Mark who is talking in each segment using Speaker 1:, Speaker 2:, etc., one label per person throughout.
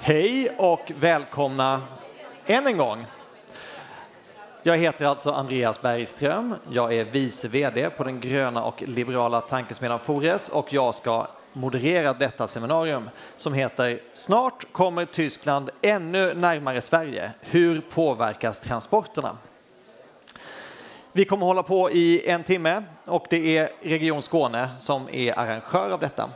Speaker 1: Hej och välkomna än en gång. Jag heter alltså Andreas Bergström. Jag är vice vd på den gröna och liberala tankesmedjan Fores och jag ska moderera detta seminarium som heter Snart kommer Tyskland ännu närmare Sverige. Hur påverkas transporterna? Vi kommer hålla på i en timme och det är Region Skåne som är arrangör av detta.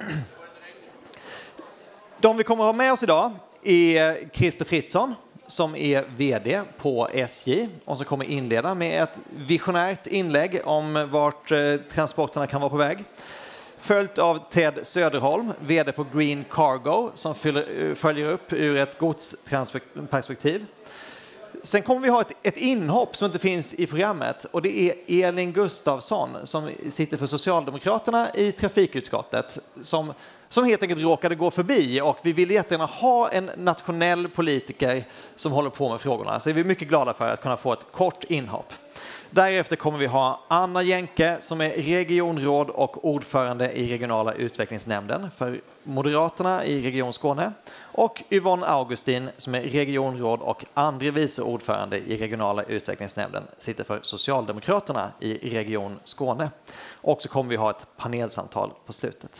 Speaker 1: De vi kommer att ha med oss idag är Christer Fritzson som är vd på SJ och som kommer inleda med ett visionärt inlägg om vart transporterna kan vara på väg. Följt av Ted Söderholm, vd på Green Cargo som följer upp ur ett godstransportperspektiv. Sen kommer vi ha ett inhopp som inte finns i programmet och det är Elin Gustafsson som sitter för Socialdemokraterna i trafikutskottet som helt enkelt råkade gå förbi och vi vill jättegärna ha en nationell politiker som håller på med frågorna. Så är vi mycket glada för att kunna få ett kort inhopp. Därefter kommer vi ha Anna Jänke som är regionråd och ordförande i regionala utvecklingsnämnden för Moderaterna i Region Skåne och Yvonne Augustin som är regionråd och andre vice ordförande i regionala utvecklingsnämnden sitter för Socialdemokraterna i Region Skåne. Och så kommer vi ha ett panelsamtal på slutet.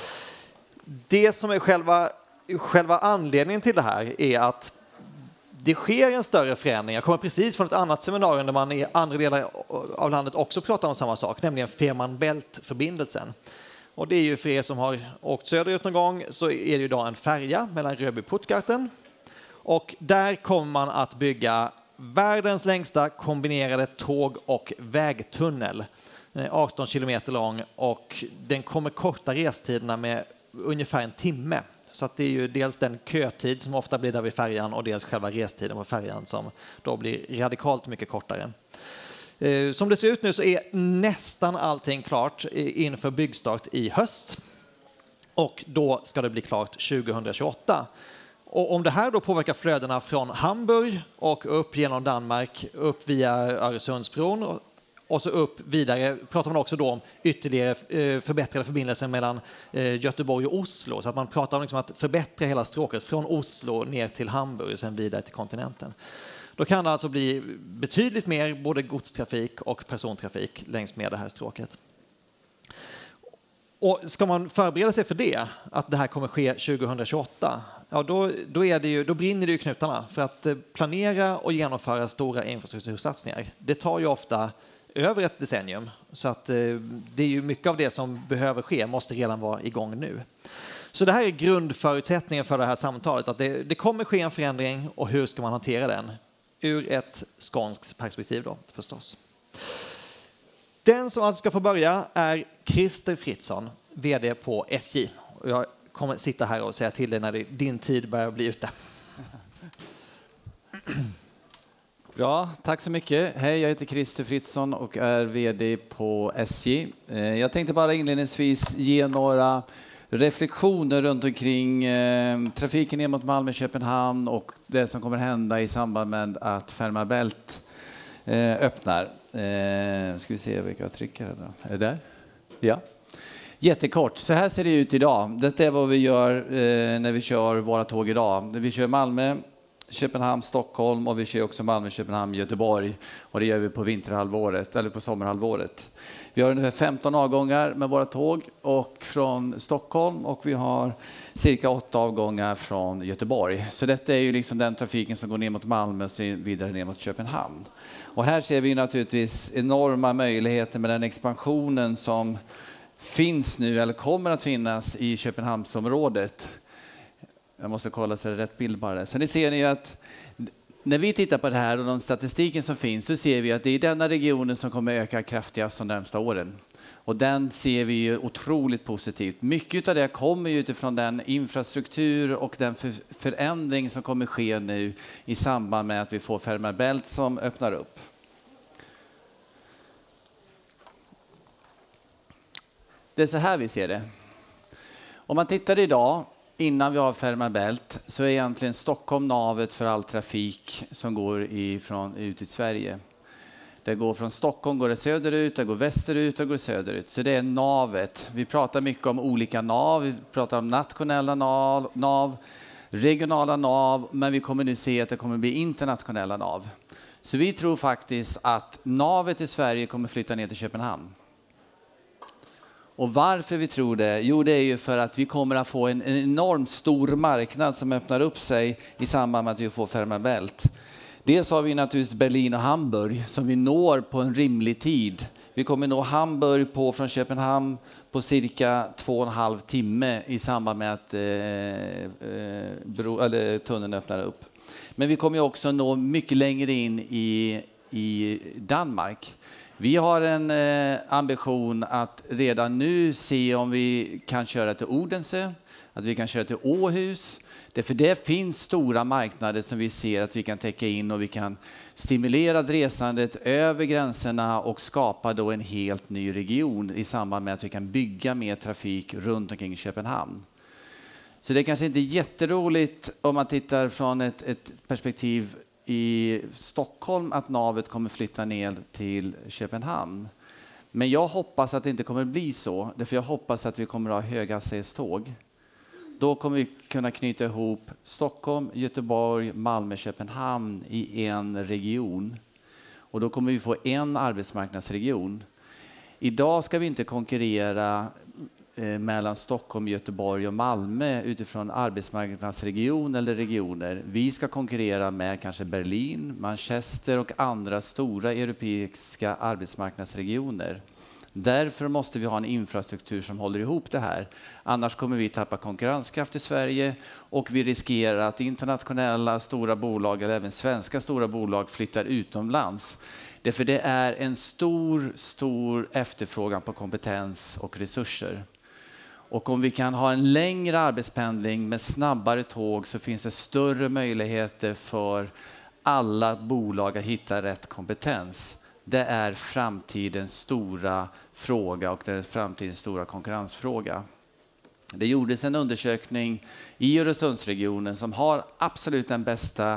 Speaker 1: Det som är själva anledningen till det här är att det sker en större förändring. Jag kommer precis från ett annat seminarium där man i andra delar av landet också pratar om samma sak, nämligen Fehmarn Bält-förbindelsen. Och det är ju för er som har åkt söderut någon gång så är det ju idag en färja mellan Rödby och Puttgarten. Och där kommer man att bygga världens längsta kombinerade tåg- och vägtunnel. Den är 18 kilometer lång och den kommer korta restiderna med ungefär en timme. Så att det är ju dels den kötid som ofta blir där vid färjan och dels själva restiden på färjan som då blir radikalt mycket kortare. Som det ser ut nu så är nästan allting klart inför byggstart i höst. Och då ska det bli klart 2028. Och om det här då påverkar flödena från Hamburg och upp genom Danmark, upp via Öresundsbron och så upp vidare pratar man också då om ytterligare förbättrade förbindelser mellan Göteborg och Oslo. Så att man pratar om liksom att förbättra hela stråket från Oslo ner till Hamburg och sen vidare till kontinenten. Då kan det alltså bli betydligt mer både godstrafik och persontrafik längs med det här stråket. Och ska man förbereda sig för det, att det här kommer ske 2028, ja då brinner det ju knutarna. För att planera och genomföra stora infrastruktursatsningar, det tar ju ofta över ett decennium. Så att det är ju mycket av det som behöver ske, måste redan vara igång nu. Så det här är grundförutsättningen för det här samtalet, att det kommer ske en förändring och hur ska man hantera den? Ur ett skånskt perspektiv då, förstås. Den som alltså ska få börja är Christer Fritzson, vd på SJ. Och jag kommer sitta här och säga till dig när din tid börjar bli ute.
Speaker 2: Bra, tack så mycket. Hej, jag heter Christer Fritzson och är vd på SJ. Jag tänkte bara inledningsvis ge några reflektioner runt omkring trafiken ner mot Malmö, Köpenhamn och det som kommer hända i samband med att Fehmarn Bält öppnar. Ska vi se vilka jag trycker här då. Är det där? Ja. Jättekort, så här ser det ut idag. Detta är vad vi gör när vi kör våra tåg idag. Vi kör Malmö, Köpenhamn, Stockholm och vi kör också Malmö, Köpenhamn, Göteborg. Och det gör vi på vinterhalvåret eller på sommarhalvåret. Vi har ungefär 15 avgångar med våra tåg och från Stockholm och vi har cirka 8 avgångar från Göteborg. Så detta är ju liksom den trafiken som går ner mot Malmö och vidare ner mot Köpenhamn. Och här ser vi naturligtvis enorma möjligheter med den expansionen som finns nu eller kommer att finnas i Köpenhamnsområdet. Jag måste kolla så det är rätt bild bara. Så ni ser ju att när vi tittar på det här och den statistiken som finns så ser vi att det är denna regionen som kommer öka kraftigast de närmsta åren. Och den ser vi ju otroligt positivt. Mycket av det kommer ju utifrån den infrastruktur och den förändring som kommer ske nu i samband med att vi får Fehmarn Bält som öppnar upp. Det är så här vi ser det. Om man tittar idag innan vi har Fehmarn Bält så är egentligen Stockholm navet för all trafik som går ut i Sverige. Det går från Stockholm, går det söderut, det går västerut och går söderut. Så det är navet. Vi pratar mycket om olika nav, vi pratar om nationella nav, regionala nav, men vi kommer nu se att det kommer bli internationella nav. Så vi tror faktiskt att navet i Sverige kommer flytta ner till Köpenhamn. Och varför vi tror det? Jo, det är ju för att vi kommer att få en enormt stor marknad som öppnar upp sig i samband med att vi får Fehmarn Bält. Dels har vi naturligtvis Berlin och Hamburg som vi når på en rimlig tid. Vi kommer nå Hamburg från Köpenhamn på cirka 2,5 timme i samband med att tunneln öppnar upp. Men vi kommer också nå mycket längre in i Danmark. Vi har en ambition att redan nu se om vi kan köra till Odense, att vi kan köra till Åhus. För det finns stora marknader som vi ser att vi kan täcka in och vi kan stimulera resandet över gränserna och skapa då en helt ny region i samband med att vi kan bygga mer trafik runt omkring Köpenhamn. Så det är kanske inte jätteroligt om man tittar från ett perspektiv i Stockholm att navet kommer flytta ner till Köpenhamn. Men jag hoppas att det inte kommer bli så, därför jag hoppas att vi kommer att ha höghastighetståg. Då kommer vi kunna knyta ihop Stockholm, Göteborg, Malmö, Köpenhamn i en region. Och då kommer vi få en arbetsmarknadsregion. Idag ska vi inte konkurrera mellan Stockholm, Göteborg och Malmö utifrån arbetsmarknadsregion eller regioner. Vi ska konkurrera med kanske Berlin, Manchester och andra stora europeiska arbetsmarknadsregioner. Därför måste vi ha en infrastruktur som håller ihop det här. Annars kommer vi tappa konkurrenskraft i Sverige och vi riskerar att internationella stora bolag eller även svenska stora bolag flyttar utomlands. Därför det är en stor efterfrågan på kompetens och resurser. Och om vi kan ha en längre arbetspendling med snabbare tåg så finns det större möjligheter för alla bolag att hitta rätt kompetens. Det är framtidens stora fråga och det är framtidens stora konkurrensfråga. Det gjordes en undersökning i Öresundsregionen som har absolut den bästa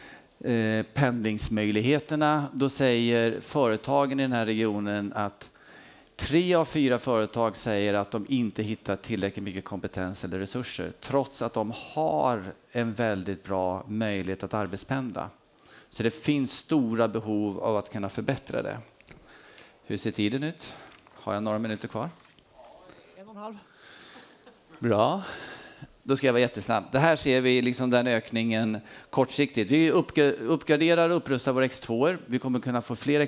Speaker 2: pendlingsmöjligheterna. Då säger företagen i den här regionen att 3 av 4 företag säger att de inte hittar tillräckligt mycket kompetens eller resurser trots att de har en väldigt bra möjlighet att arbetspendla. Så det finns stora behov av att kunna förbättra det. Hur ser tiden ut? Har jag några minuter kvar?
Speaker 1: 1,5.
Speaker 2: Bra. Då ska jag vara jättesnabb. Det här ser vi liksom den ökningen kortsiktigt. Vi uppgraderar och upprustar våra X2. Vi kommer kunna få fler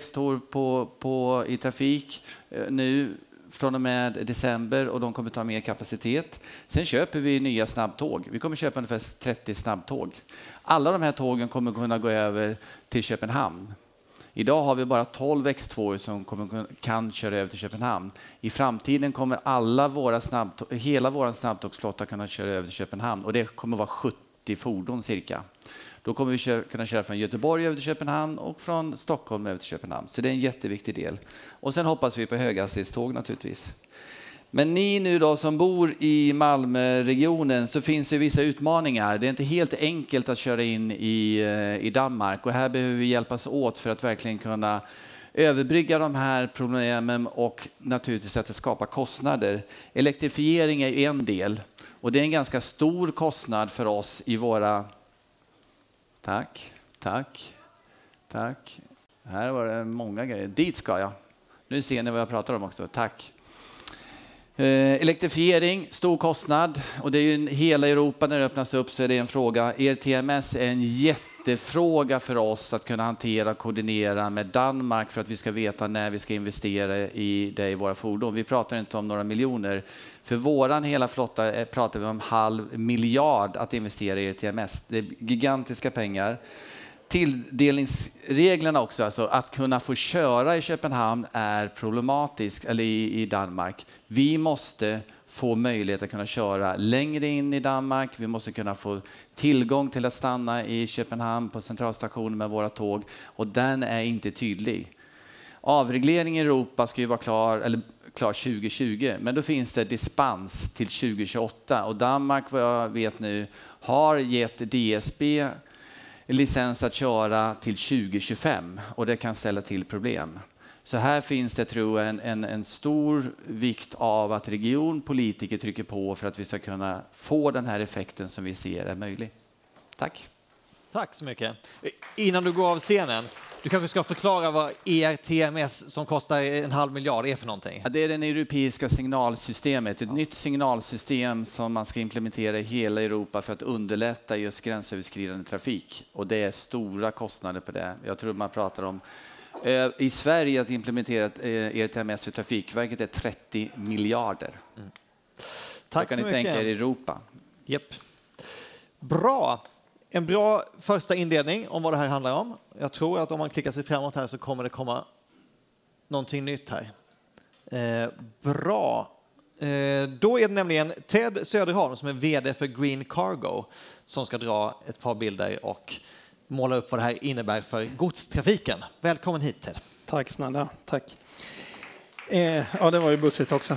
Speaker 2: X2 i trafik nu från och med december och de kommer ta mer kapacitet. Sen köper vi nya snabbtåg. Vi kommer köpa ungefär 30 snabbtåg. Alla de här tågen kommer kunna gå över till Köpenhamn. Idag har vi bara 12 X2 som kan köra över till Köpenhamn. I framtiden kommer hela vår snabbtågsflotta kunna köra över till Köpenhamn och det kommer vara 70 fordon cirka. Då kommer vi kunna köra från Göteborg över till Köpenhamn och från Stockholm över till Köpenhamn. Så det är en jätteviktig del. Och sen hoppas vi på höghastighetståg naturligtvis. Men ni nu då som bor i Malmöregionen så finns det vissa utmaningar. Det är inte helt enkelt att köra in i Danmark och här behöver vi hjälpas åt för att verkligen kunna överbrygga de här problemen och naturligtvis att det skapar kostnader. Elektrifiering är en del och det är en ganska stor kostnad för oss i våra... Tack. Här var det många grejer. Dit ska jag. Nu ser ni vad jag pratar om också. Tack. Elektrifiering, stor kostnad och det är ju hela Europa när det öppnas upp så är det en fråga. ERTMS är en jättefråga för oss att kunna hantera och koordinera med Danmark för att vi ska veta när vi ska investera i det i våra fordon. Vi pratar inte om några miljoner. För våran hela flotta pratar vi om 500 miljarder att investera i ERTMS. Det är gigantiska pengar. Tilldelningsreglerna också, alltså att kunna få köra i Köpenhamn är problematiskt, eller i Danmark. Vi måste få möjlighet att kunna köra längre in i Danmark. Vi måste kunna få tillgång till att stanna i Köpenhamn på centralstationen med våra tåg och den är inte tydlig. Avregleringen i Europa ska ju vara klar 2020, men då finns det dispens till 2028 och Danmark, vad jag vet nu, har gett DSB licens att köra till 2025 och det kan ställa till problem. Så här finns det, tror jag, en stor vikt av att regionpolitiker trycker på för att vi ska kunna få den här effekten som vi ser är möjlig. Tack.
Speaker 1: Tack så mycket. Innan du går av scenen, du kanske ska förklara vad ERTMS som kostar 1,5 miljard är för någonting.
Speaker 2: Ja, det är det europeiska signalsystemet, ett nytt signalsystem som man ska implementera i hela Europa för att underlätta just gränsöverskridande trafik. Och det är stora kostnader på det. Jag tror man pratar om i Sverige att implementera ERTMS för Trafikverket är 30 miljarder. Mm.
Speaker 1: Tack så
Speaker 2: mycket. Kan ni tänka er i Europa?
Speaker 1: Japp. Bra. En bra första inledning om vad det här handlar om. Jag tror att om man klickar sig framåt här så kommer det komma någonting nytt här. Bra. Då är det nämligen Ted Söderholm som är vd för Green Cargo som ska dra ett par bilder och måla upp vad det här innebär för godstrafiken. Välkommen hit, Ted.
Speaker 3: Tack snälla, tack. Ja, det var ju bussigt också.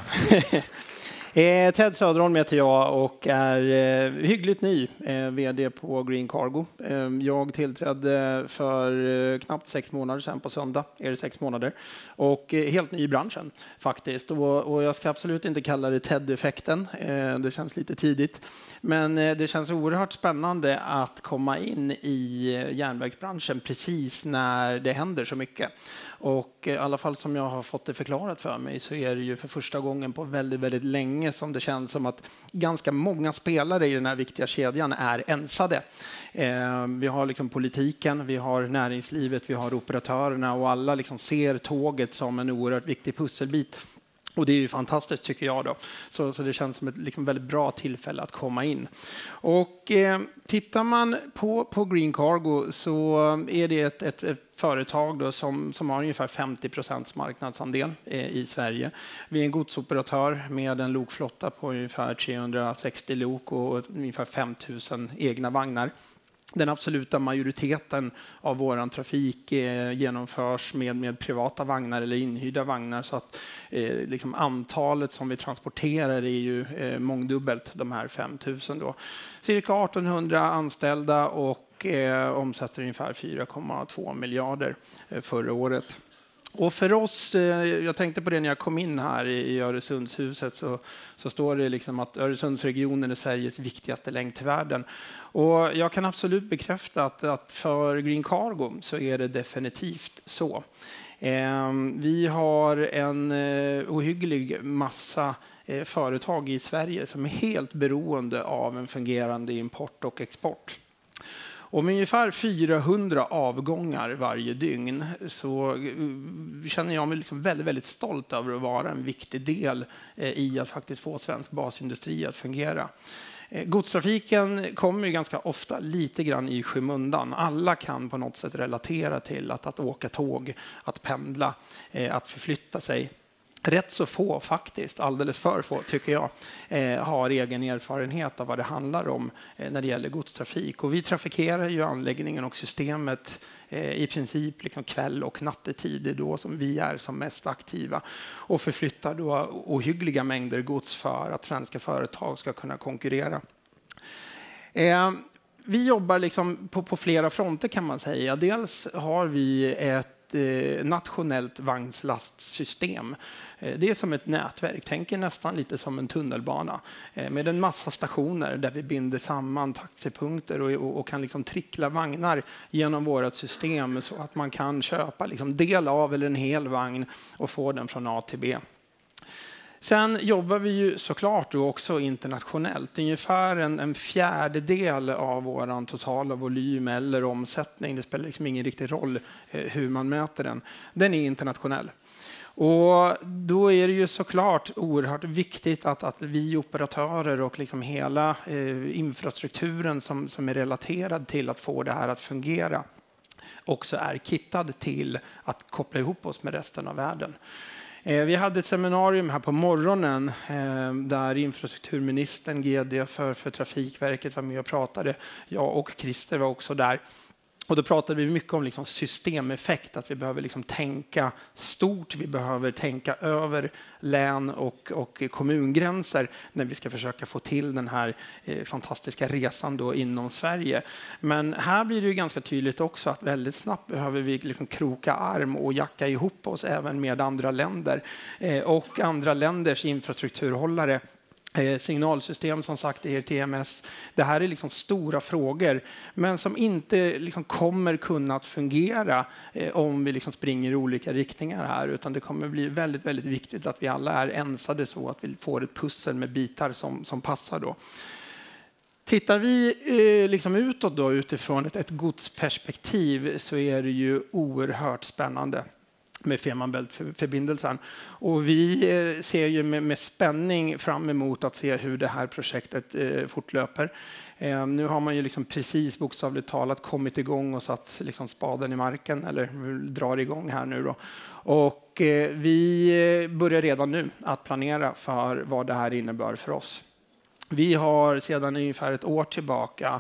Speaker 3: Ted Söderholm heter jag och är hyggligt ny vd på Green Cargo. Jag tillträdde för knappt 6 månader sedan på söndag, är det 6 månader. Och helt ny i branschen faktiskt. Och jag ska absolut inte kalla det Ted-effekten, det känns lite tidigt. Men det känns oerhört spännande att komma in i järnvägsbranschen precis när det händer så mycket. Och i alla fall som jag har fått det förklarat för mig så är det ju för första gången på väldigt, väldigt länge som det känns som att ganska många spelare i den här viktiga kedjan är ensade. Vi har liksom politiken, vi har näringslivet, vi har operatörerna och alla liksom ser tåget som en oerhört viktig pusselbit. Och det är ju fantastiskt tycker jag då. Så det känns som ett liksom väldigt bra tillfälle att komma in. Och tittar man på Green Cargo så är det ett företag då som har ungefär 50% marknadsandel i Sverige. Vi är en godsoperatör med en lokflotta på ungefär 360 lok och ungefär 5000 egna vagnar. Den absoluta majoriteten av vår trafik genomförs med privata vagnar eller inhyrda vagnar så att liksom antalet som vi transporterar är ju mångdubbelt de här 5000 då. Cirka 1800 anställda och omsätter ungefär 4,2 miljarder förra året. Och för oss, jag tänkte på det när jag kom in här i Öresundshuset så står det liksom att Öresundsregionen är Sveriges viktigaste länk till världen. Och jag kan absolut bekräfta att för Green Cargo så är det definitivt så. Vi har en ohygglig massa företag i Sverige som är helt beroende av en fungerande import och export. Och med ungefär 400 avgångar varje dygn så känner jag mig liksom väldigt, väldigt stolt över att vara en viktig del i att faktiskt få svensk basindustri att fungera. Godstrafiken kommer ju ganska ofta lite grann i skymundan. Alla kan på något sätt relatera till att åka tåg, att pendla, att förflytta sig. Rätt så få faktiskt, alldeles för få tycker jag, har egen erfarenhet av vad det handlar om när det gäller godstrafik. Och vi trafikerar ju anläggningen och systemet i princip liksom kväll och nattetid då som vi är som mest aktiva och förflyttar då ohyggliga mängder gods för att svenska företag ska kunna konkurrera. Vi jobbar liksom på flera fronter kan man säga. Dels har vi ett nationellt vagnslastsystem. Det är som ett nätverk, tänker nästan lite som en tunnelbana med en massa stationer där vi binder samman taxipunkter och kan liksom trickla vagnar genom vårt system så att man kan köpa liksom del av eller en hel vagn och få den från A till B. Sen jobbar vi ju såklart också internationellt. Ungefär en fjärdedel av vår totala volym eller omsättning, det spelar liksom ingen riktig roll hur man mäter den, den är internationell. Och då är det ju såklart oerhört viktigt att vi operatörer och liksom hela infrastrukturen som är relaterad till att få det här att fungera också är kittad till att koppla ihop oss med resten av världen. Vi hade ett seminarium här på morgonen där infrastrukturministern, GD för Trafikverket var med och pratade. Jag och Christer var också där. Och då pratade vi mycket om liksom systemeffekt, att vi behöver liksom tänka stort, vi behöver tänka över län och kommungränser när vi ska försöka få till den här fantastiska resan då inom Sverige. Men här blir det ju ganska tydligt också att väldigt snabbt behöver vi liksom kroka arm och jacka ihop oss även med andra länder och andra länders infrastrukturhållare. Signalsystem som sagt, ERTMS. Det här är liksom stora frågor, men som inte liksom kommer kunna fungera om vi liksom springer i olika riktningar här, utan det kommer bli väldigt, väldigt viktigt att vi alla är ensade så att vi får ett pussel med bitar som passar då. Tittar vi liksom utåt då, utifrån ett godsperspektiv, så är det ju oerhört spännande med Fehmarn Bält-förbindelsen. Och vi ser ju med spänning fram emot att se hur det här projektet fortlöper. Nu har man ju liksom precis bokstavligt talat kommit igång och satt liksom spaden i marken, eller drar igång här nu då. Och vi börjar redan nu att planera för vad det här innebär för oss. Vi har sedan ungefär ett år tillbaka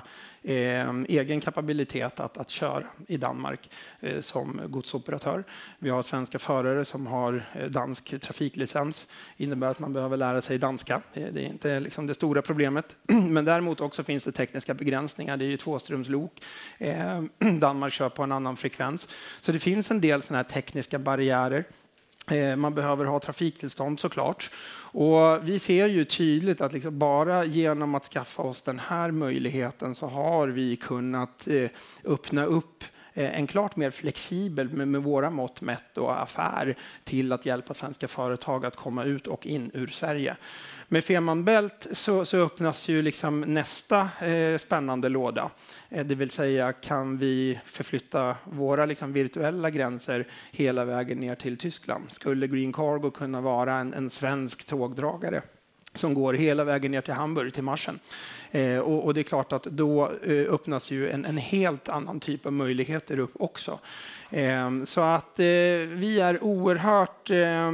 Speaker 3: egen kapabilitet att köra i Danmark som godsoperatör. Vi har svenska förare som har dansk trafiklicens. Det innebär att man behöver lära sig danska. Det är inte liksom det stora problemet. Men däremot också finns det tekniska begränsningar. Det är ju tvåströmslok. Danmark kör på en annan frekvens. Så det finns en del såna här tekniska barriärer. Man behöver ha trafiktillstånd såklart. Och vi ser ju tydligt att liksom bara genom att skaffa oss den här möjligheten så har vi kunnat öppna upp en klart mer flexibel med våra mått mätt och affär till att hjälpa svenska företag att komma ut och in ur Sverige. Med Fehmarn Bält så öppnas ju liksom nästa spännande låda. Det vill säga, kan vi förflytta våra liksom virtuella gränser hela vägen ner till Tyskland? Skulle Green Cargo kunna vara en svensk tågdragare som går hela vägen ner till Hamburg, till Marschen? Och det är klart att då öppnas ju en helt annan typ av möjligheter upp också. Så att vi är oerhört...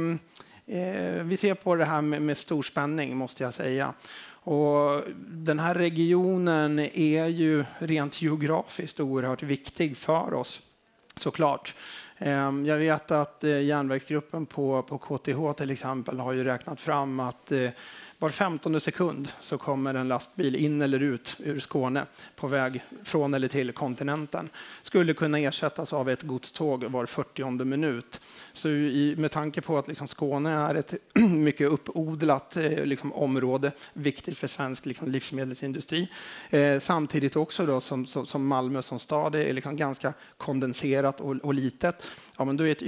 Speaker 3: Vi ser på det här med stor spänning, måste jag säga. Och den här regionen är ju rent geografiskt oerhört viktig för oss, såklart. Jag vet att järnvägsgruppen på KTH till exempel har ju räknat fram att var 15:e sekund så kommer en lastbil in eller ut ur Skåne på väg från eller till kontinenten. Skulle kunna ersättas av ett godståg var 40:e minut. Så med tanke på att liksom Skåne är ett mycket uppodlat liksom område, viktigt för svensk liksom livsmedelsindustri. Samtidigt också då som Malmö som stad är liksom ganska kondenserat och litet. Ja, men då är ett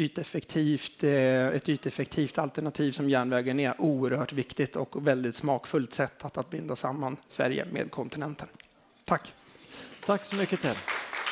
Speaker 3: yteffektivt alternativ som järnvägen är oerhört viktigt och väldigt smakfullt sätt att binda samman Sverige med kontinenten. Tack.
Speaker 1: Tack så mycket, Ted.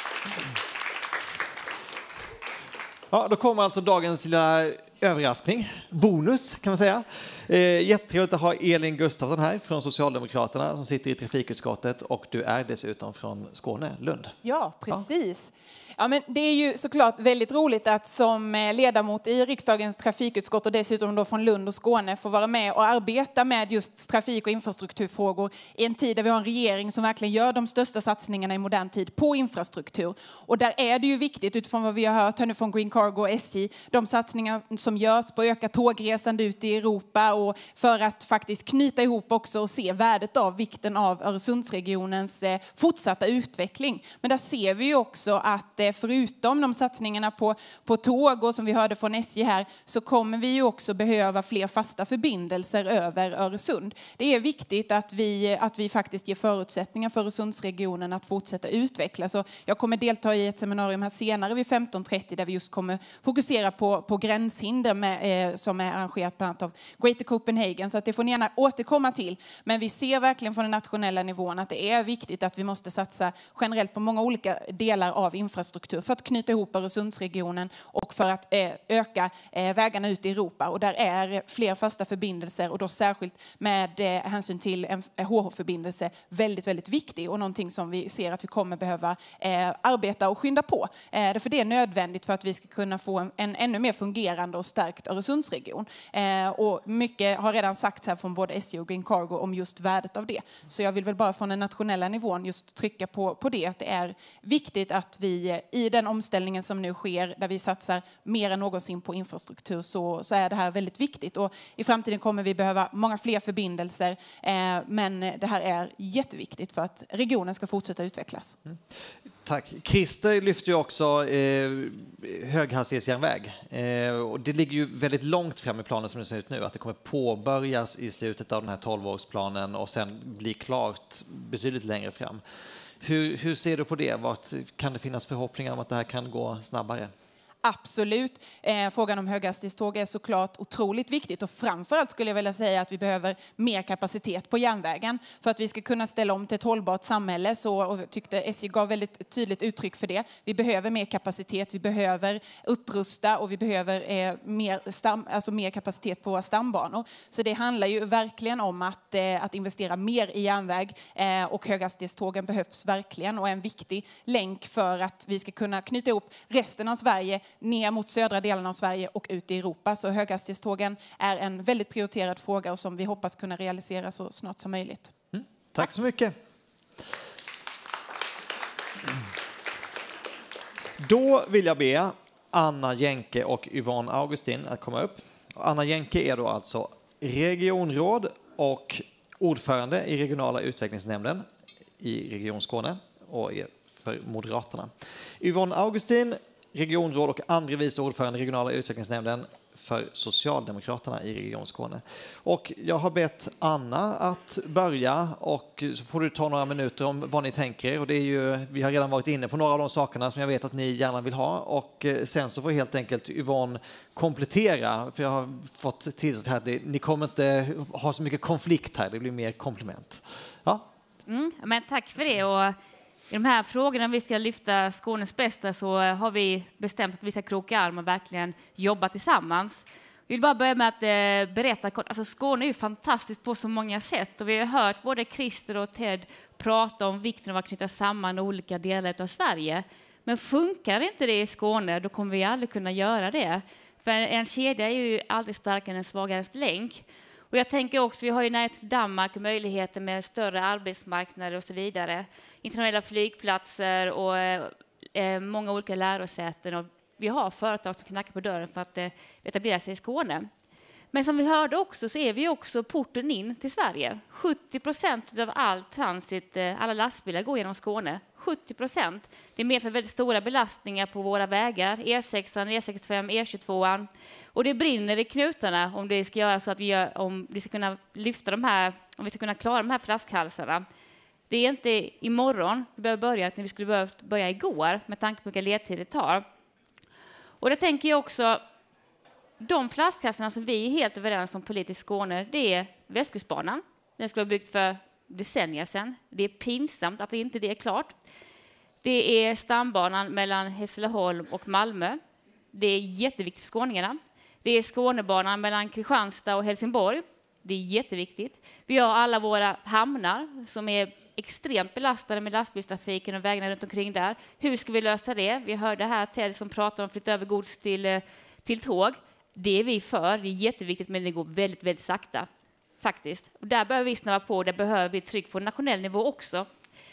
Speaker 1: Ja, då kommer alltså dagens lilla överraskning. Bonus kan man säga. Jättetrevligt att ha Elin Gustafsson här från Socialdemokraterna som sitter i trafikutskottet, och du är dessutom från Skåne, Lund.
Speaker 4: Ja, precis. Ja, men det är ju såklart väldigt roligt att som ledamot i riksdagens trafikutskott och dessutom då från Lund och Skåne få vara med och arbeta med just trafik- och infrastrukturfrågor i en tid där vi har en regering som verkligen gör de största satsningarna i modern tid på infrastruktur. Och där är det ju viktigt, utifrån vad vi har hört här nu från Green Cargo och SJ, de satsningar som görs på att öka tågresande ut i Europa och för att faktiskt knyta ihop också och se värdet av vikten av Öresundsregionens fortsatta utveckling. Men där ser vi ju också att förutom de satsningarna på tåg och som vi hörde från SJ här, så kommer vi ju också behöva fler fasta förbindelser över Öresund. Det är viktigt att vi faktiskt ger förutsättningar för Öresundsregionen att fortsätta utvecklas. Jag kommer delta i ett seminarium här senare vid 15:30 där vi just kommer fokusera på gränshinder som är arrangerat bland annat av Greater Copenhagen. Så att det får ni gärna återkomma till. Men vi ser verkligen från den nationella nivån att det är viktigt att vi måste satsa generellt på många olika delar av infrastruktur för att knyta ihop Öresundsregionen och för att öka vägarna ut i Europa. Och där är fler fasta förbindelser, och då särskilt med hänsyn till en HH-förbindelse väldigt, väldigt viktig och någonting som vi ser att vi kommer behöva arbeta och skynda på. För det är nödvändigt för att vi ska kunna få en ännu mer fungerande och stärkt Öresundsregion. Och mycket har redan sagts här från både SJ och Green Cargo om just värdet av det. Så jag vill väl bara från den nationella nivån just trycka på det, att det är viktigt att vi i den omställningen som nu sker, där vi satsar mer än någonsin på infrastruktur, så är det här väldigt viktigt. Och i framtiden kommer vi behöva många fler förbindelser, men det här är jätteviktigt för att regionen ska fortsätta utvecklas.
Speaker 1: Tack. Christer lyfter ju också höghastighetsjärnväg. Och det ligger ju väldigt långt fram i planen som det ser ut nu, att det kommer påbörjas i slutet av den här 12-årsplanen och sen bli klart betydligt längre fram. Hur ser du på det? Kan det finnas förhoppningar om att det här kan gå snabbare?
Speaker 4: Absolut. Frågan om höghastighetståg är såklart otroligt viktigt, och framförallt skulle jag vilja säga att vi behöver mer kapacitet på järnvägen för att vi ska kunna ställa om till ett hållbart samhälle. Och jag tyckte SJ gav väldigt tydligt uttryck för det. Vi behöver mer kapacitet, vi behöver upprusta och vi behöver mer kapacitet på våra stambanor. Så det handlar ju verkligen om att investera mer i järnväg, och höghastighetstågen behövs verkligen och är en viktig länk för att vi ska kunna knyta ihop resten av Sverige ner mot södra delen av Sverige och ut i Europa. Så höghastighetstågen är en väldigt prioriterad fråga och som vi hoppas kunna realisera så snart som möjligt.
Speaker 1: Tack så mycket. Då vill jag be Anna Jänke och Yvonne Augustin att komma upp. Anna Jänke är då alltså regionråd och ordförande i regionala utvecklingsnämnden i Region Skåne och är för Moderaterna. Yvonne Augustin, regionråd och andre vice ordförande i regionala utvecklingsnämnden för Socialdemokraterna i Region Skåne. Och jag har bett Anna att börja, och så får du ta några minuter om vad ni tänker. Och det är ju, vi har redan varit inne på några av de sakerna som jag vet att ni gärna vill ha. Och sen så får helt enkelt Yvonne komplettera, för jag har fått tillsatt här att ni kommer inte ha så mycket konflikt här, det blir mer komplement. Ja.
Speaker 5: Men tack för det. Och i de här frågorna, om vi ska lyfta Skånes bästa, så har vi bestämt att vi ska kroka arm och verkligen jobba tillsammans. Jag vill bara börja med att berätta kort. Alltså Skåne är ju fantastiskt på så många sätt, och vi har hört både Christer och Ted prata om vikten av att knyta samman olika delar av Sverige. Men funkar inte det i Skåne, då kommer vi aldrig kunna göra det. För en kedja är ju aldrig starkare än en svagare länk. Och jag tänker också, vi har ju närhet till Danmark, möjligheter med större arbetsmarknader och så vidare. Internationella flygplatser och många olika lärosäten. Och vi har företag som knackar på dörren för att etablera sig i Skåne. Men som vi hörde också, så är vi också porten in till Sverige. 70% av all transit, alla lastbilar går genom Skåne. 70%. Det medför väldigt stora belastningar på våra vägar. E6, E65, E22. Och det brinner i knutarna om det ska göra så att om vi ska kunna lyfta de här, om vi ska kunna klara de här flaskhalsarna. Det är inte imorgon vi behöver börja, utan vi skulle behövt börja igår med tanke på vilka ledtider det tar. Och det tänker jag också, de flaskhalsarna som vi är helt överens om politiskt i Skåne, det är Västkustbanan. Den skulle ha byggt för decennier sedan. Det är pinsamt att inte det är klart. Det är stambanan mellan Hässleholm och Malmö. Det är jätteviktigt för skåningarna. Det är Skånebanan mellan Kristianstad och Helsingborg. Det är jätteviktigt. Vi har alla våra hamnar som är extremt belastade med lastbilstrafiken och vägarna runt omkring där. Hur ska vi lösa det? Vi hörde här Ted som pratar om att flytta över gods till tåg. Det är vi för. Det är jätteviktigt, men det går väldigt, väldigt sakta. Faktiskt. Och där behöver vi snabba på, där behöver vi tryck på nationell nivå också.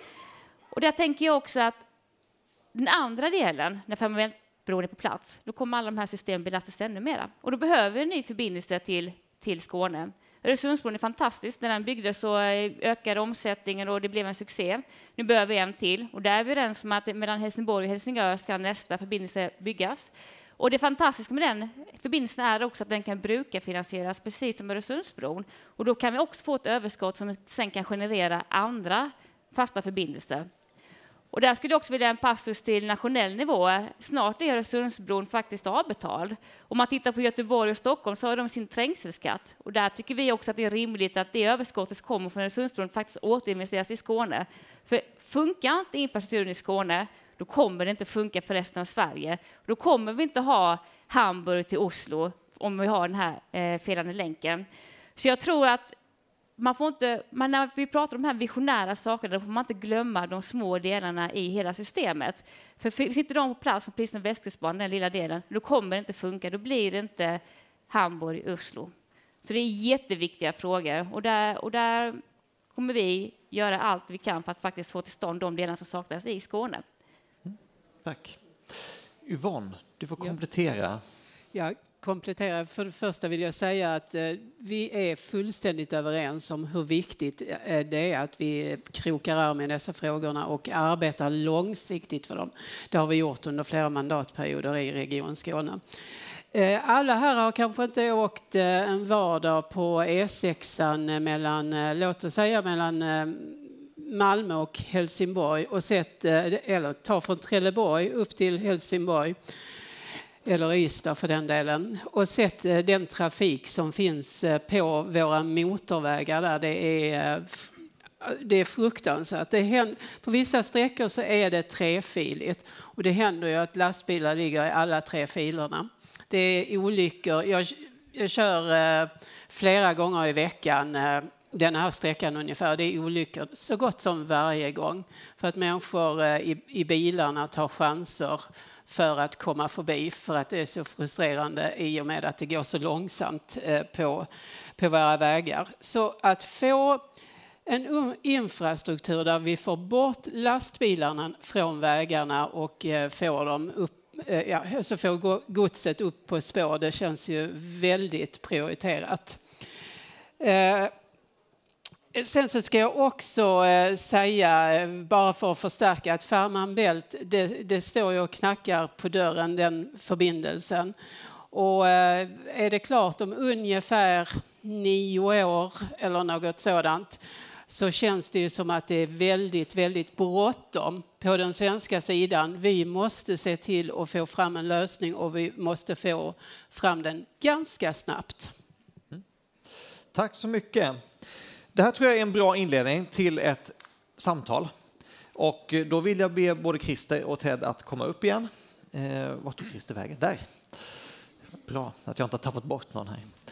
Speaker 5: Och där tänker jag också att den andra delen, när Fehmarnbältbron är på plats, då kommer alla de här systemen belastas ännu mera. Och då behöver vi en ny förbindelse till Skåne. Öresundsbron är fantastisk. När den byggdes så ökade omsättningen och det blev en succé. Nu behöver vi en till. Och där är vi överens om att mellan Helsingborg och Helsingör ska nästa förbindelse byggas. Och det fantastiska med den förbindelsen är också att den kan brukarfinansieras precis som Öresundsbron. Och då kan vi också få ett överskott som sen kan generera andra fasta förbindelser. Och där skulle jag också vilja en passus till nationell nivå. Snart är Öresundsbron faktiskt avbetald. Om man tittar på Göteborg och Stockholm så har de sin trängselskatt. Och där tycker vi också att det är rimligt att det överskottet som kommer från Öresundsbron faktiskt återinvesteras i Skåne. För funkar inte infrastrukturen i Skåne, då kommer det inte funka för resten av Sverige. Då kommer vi inte ha Hamburg till Oslo om vi har den här felande länken. Så jag tror att man får inte, när vi pratar om de här visionära sakerna, då får man inte glömma de små delarna i hela systemet. För finns inte de på plats som precis med Västkustbanan, den lilla delen, då kommer det inte funka. Då blir det inte Hamburg, Oslo. Så det är jätteviktiga frågor. Och där kommer vi göra allt vi kan för att faktiskt få till stånd de delarna som saknas i Skåne.
Speaker 1: Tack. Yvonne, du får komplettera.
Speaker 6: Jag kompletterar. För det första vill jag säga att vi är fullständigt överens om hur viktigt det är att vi krokar arm i dessa frågorna och arbetar långsiktigt för dem. Det har vi gjort under flera mandatperioder i Region Skåne. Alla här har kanske inte åkt en vardag på E6 mellan Malmö och Helsingborg och sett, eller ta från Trelleborg upp till Helsingborg eller Ystad för den delen, och sett den trafik som finns på våra motorvägar där. Det är fruktansvärt. På vissa sträckor så är det trefiligt och det händer ju att lastbilar ligger i alla tre filerna. Det är olyckor. Jag kör flera gånger i veckan den här sträckan ungefär. Det är olyckor så gott som varje gång. För att människor i bilarna tar chanser för att komma förbi. För att det är så frustrerande i och med att det går så långsamt på våra vägar. Så att få en infrastruktur där vi får bort lastbilarna från vägarna och får dem upp. Så får godset upp på spår, det känns ju väldigt prioriterat. Sen så ska jag också säga, bara för att förstärka, att Fehmarn Bält, det står ju och knackar på dörren, den förbindelsen. Och är det klart om ungefär 9 år eller något sådant, så känns det ju som att det är väldigt, väldigt bråttom på den svenska sidan. Vi måste se till att få fram en lösning och vi måste få fram den ganska snabbt.
Speaker 1: Tack så mycket. Det här tror jag är en bra inledning till ett samtal. Och då vill jag be både Christer och Ted att komma upp igen. Vart tog Christer vägen? Där. Bra att jag inte har tappat bort någon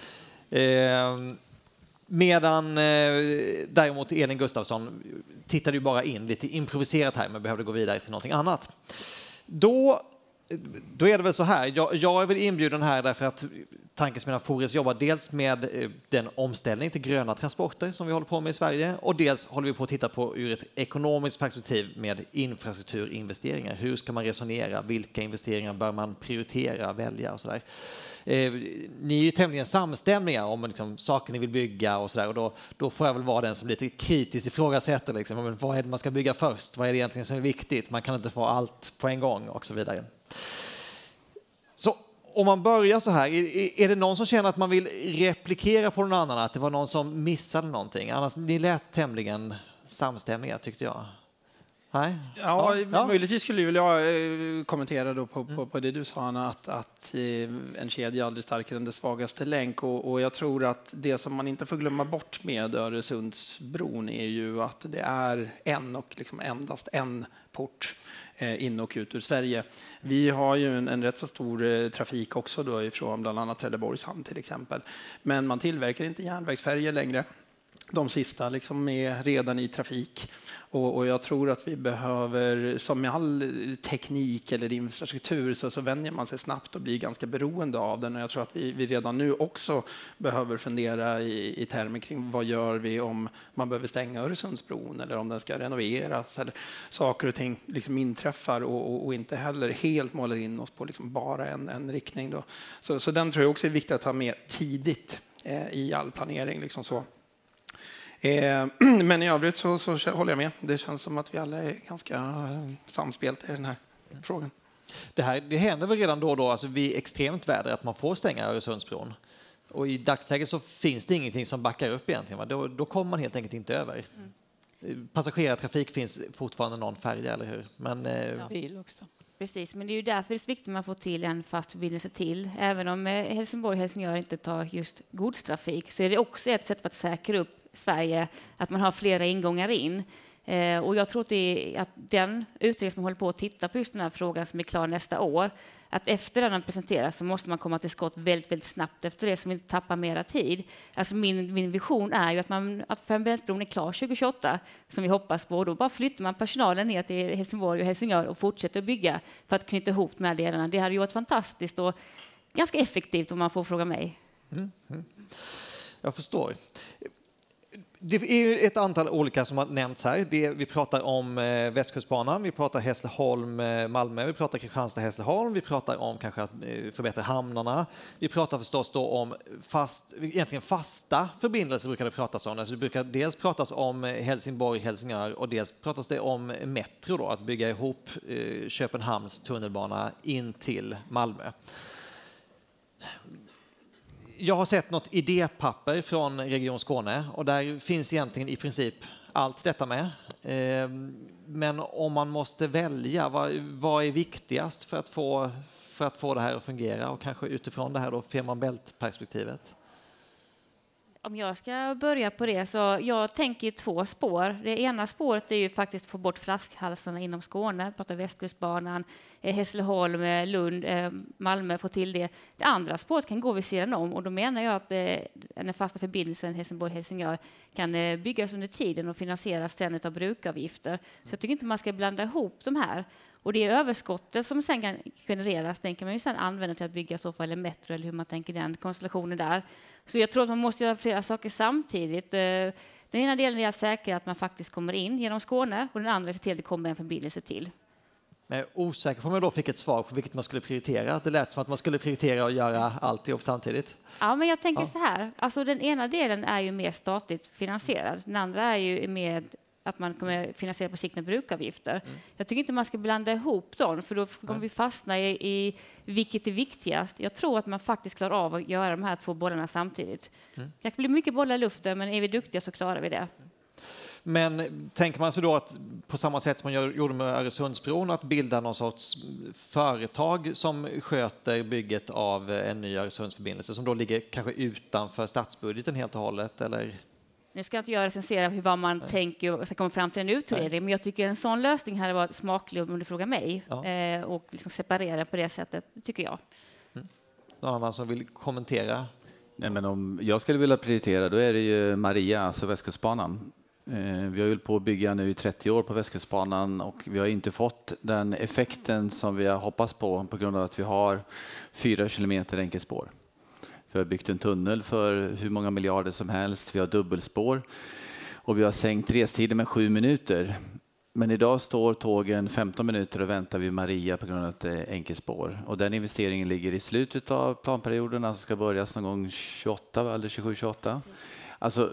Speaker 1: här. Medan däremot Elin Gustafsson tittade ju bara in lite improviserat här men behövde gå vidare till någonting annat. Då är det väl så här, jag är väl inbjuden här därför att Tankesmedjan Fores jobbar dels med den omställning till gröna transporter som vi håller på med i Sverige och dels håller vi på att titta på ur ett ekonomiskt perspektiv med infrastrukturinvesteringar. Hur ska man resonera? Vilka investeringar bör man prioritera, välja och sådär? Ni är ju tämligen samstämmiga om liksom, saker ni vill bygga och sådär och då får jag väl vara den som lite kritiskt ifrågasätter liksom, vad är det man ska bygga först? Vad är det egentligen som är viktigt? Man kan inte få allt på en gång och så vidare. Så om man börjar så här, är det någon som känner att man vill replikera på någon annan, att det var någon som missade någonting? Annars, ni lät tämligen samstämmiga tyckte jag. Nej?
Speaker 3: Ja, möjligtvis skulle jag kommentera då på det du sa, Anna, att en kedja är aldrig starkare än dess svagaste länk. Och jag tror att det som man inte får glömma bort med Öresundsbron är ju att det är en och liksom endast en port in och ut ur Sverige. Vi har ju en rätt så stor trafik också då ifrån bland annat Trelleborgs hamn till exempel. Men man tillverkar inte järnvägsfärger längre. De sista liksom är redan i trafik. Och jag tror att vi behöver, som med all teknik eller infrastruktur, så vänjer man sig snabbt och blir ganska beroende av den. Och jag tror att vi redan nu också behöver fundera i termer kring vad gör vi om man behöver stänga Öresundsbron eller om den ska renoveras eller saker och ting liksom inträffar och inte heller helt målar in oss på liksom bara en riktning. Då. Så den tror jag också är viktig att ha med tidigt i all planering. Liksom så. Men i övrigt så håller jag med. Det känns som att vi alla är ganska samspelt i den här frågan.
Speaker 1: Det händer väl redan då och då, alltså vid extremt väder, att man får stänga Öresundsbron. Och i dagsläget så finns det ingenting som backar upp egentligen. Då kommer man helt enkelt inte över. Passagerartrafik finns fortfarande någon färja, eller hur? Men,
Speaker 6: bil också.
Speaker 5: Precis, men det är ju därför det är viktigt att man får till en fast förbindelse till. Även om Helsingborg och Helsingör inte tar just godstrafik så är det också ett sätt för att säkra upp Sverige, att man har flera ingångar in. Och jag tror att den utredning som håller på att titta på just den här frågan som är klar nästa år, att efter den presenteras så måste man komma till skott väldigt, väldigt snabbt efter det som inte tappar mera tid. Alltså min vision är ju att Fehmarn Bält-bron är klar 2028 som vi hoppas på. Och då bara flyttar man personalen ner till Helsingborg och Helsingör och fortsätter bygga för att knyta ihop de här delarna. Det hade ju varit fantastiskt och ganska effektivt om man får fråga mig.
Speaker 1: Jag förstår. Det är ju ett antal olika som har nämnts här. Vi pratar om Västkustbanan, vi pratar Hässleholm-Malmö, vi pratar Kristianstad-Hässleholm, vi pratar om kanske att förbättra hamnarna. Vi pratar förstås då om fasta förbindelser brukar det pratas om. Alltså det brukar dels pratas om Helsingborg-Helsingör och dels pratas det om metro då, att bygga ihop Köpenhamns tunnelbana in till Malmö. Jag har sett något idépapper från Region Skåne och där finns egentligen i princip allt detta med. Men om man måste välja, vad är viktigast för att få det här att fungera och kanske utifrån det här då Fehmarn Bält-perspektivet?
Speaker 5: Om jag ska börja på det så jag tänker 2 spår. Det ena spåret är ju faktiskt att få bort flaskhalsarna inom Skåne. Prata Västkustbanan, Hässleholm, Lund, Malmö, få till det. Det andra spåret kan gå vid sidan om och då menar jag att den fasta förbindelsen Helsingborg-Helsingör kan byggas under tiden och finansieras sedan av brukavgifter. Så jag tycker inte man ska blanda ihop de här. Och det överskottet som sen kan genereras, den kan man ju sen använda till att bygga så fall eller metro eller hur man tänker den konstellationen där. Så jag tror att man måste göra flera saker samtidigt. Den ena delen är att säkra att man faktiskt kommer in genom Skåne och den andra är att se till att det kommer en förbindelse till.
Speaker 1: Jag är osäker på om jag då fick ett svar på vilket man skulle prioritera. Det lät som att man skulle prioritera och göra allt ihop samtidigt.
Speaker 5: Ja, men jag tänker så här. Alltså den ena delen är ju mer statligt finansierad. Den andra är ju med att man kommer finansiera på sikt med brukavgifter. Jag tycker inte man ska blanda ihop dem, för då kommer vi fastna i vilket är viktigast. Jag tror att man faktiskt klarar av att göra de här 2 bollarna samtidigt. Det blir mycket bollar i luften, men är vi duktiga så klarar vi det.
Speaker 1: Men tänker man sig då att på samma sätt som man gjorde med Öresundsbron att bilda någon sorts företag som sköter bygget av en ny Öresundsförbindelse som då ligger kanske utanför statsbudgeten helt och hållet, eller?
Speaker 5: Nu ska inte jag recensera vad man tänker och ska komma fram till en utredning, men jag tycker en sån lösning hade varit smaklig om du frågar mig och liksom separera på det sättet, tycker jag.
Speaker 1: Någon annan som vill kommentera?
Speaker 2: Nej, men om jag skulle vilja prioritera, då är det ju Maria, alltså Västkustbanan. Vi har ju på att bygga nu i 30 år på Västkustbanan och vi har inte fått den effekten som vi har hoppats på grund av att vi har 4 kilometer enkelspår. Vi har byggt en tunnel för hur många miljarder som helst. Vi har dubbelspår och vi har sänkt restiden med 7 minuter. Men idag står tågen 15 minuter och väntar vid Maria på grund av att det är enkelspår. Och den investeringen ligger i slutet av planperioden, alltså ska börjas någon gång 28 eller 27-28. Alltså,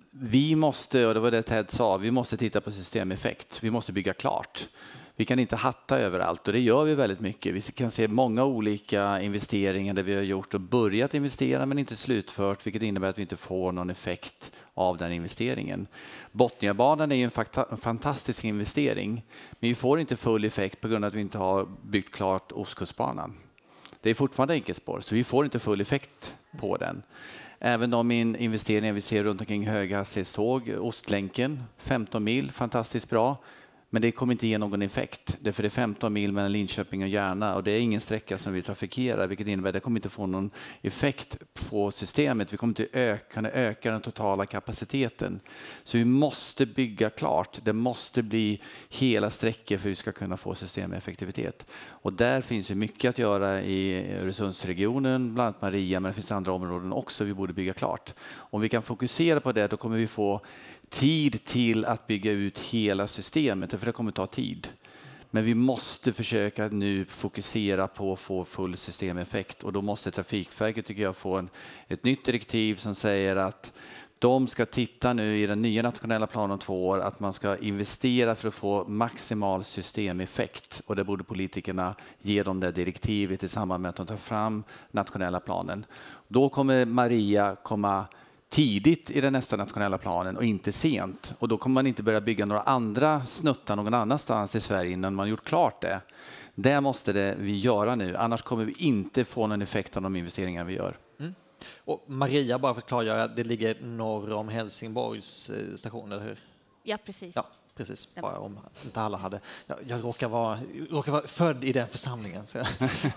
Speaker 2: vi måste, och det var det Ted sa, vi måste titta på systemeffekt. Vi måste bygga klart. Vi kan inte hatta överallt och det gör vi väldigt mycket. Vi kan se många olika investeringar där vi har gjort och börjat investera men inte slutfört, vilket innebär att vi inte får någon effekt av den investeringen. Botniabanan är ju en fantastisk investering, men vi får inte full effekt på grund av att vi inte har byggt klart Ostkustbanan. Det är fortfarande enkelspår, så vi får inte full effekt på den. Även de investeringar vi ser runt omkring höghastighetståg, Ostlänken, 15 mil, fantastiskt bra. Men det kommer inte ge någon effekt. Därför det är 15 mil mellan Linköping och Järna och det är ingen sträcka som vi trafikerar, vilket innebär att det kommer inte få någon effekt på systemet. Vi kommer inte kunna öka den totala kapaciteten. Så vi måste bygga klart. Det måste bli hela sträckor för att vi ska kunna få systemeffektivitet. Och där finns ju mycket att göra i Öresundsregionen, bland annat Maria, men det finns andra områden också vi borde bygga klart. Om vi kan fokusera på det, då kommer vi få tid till att bygga ut hela systemet, för det kommer ta tid. Men vi måste försöka nu fokusera på att få full systemeffekt och då måste Trafikverket, tycker jag, få ett nytt direktiv som säger att de ska titta nu i den nya nationella planen om 2 år att man ska investera för att få maximal systemeffekt och det borde politikerna ge dem det direktivet i samband med att de tar fram nationella planen. Då kommer Maria komma tidigt i den nästa nationella planen och inte sent. Och då kommer man inte börja bygga några andra snuttar någon annanstans i Sverige innan man gjort klart det. Det måste vi göra nu, annars kommer vi inte få någon effekt av de investeringar vi gör.
Speaker 1: Och Maria, bara för att klargöra, det ligger norr om Helsingborgs station, eller hur?
Speaker 5: Ja, precis.
Speaker 1: Ja, precis. Bara om inte alla hade. Jag råkar vara född i den församlingen. Så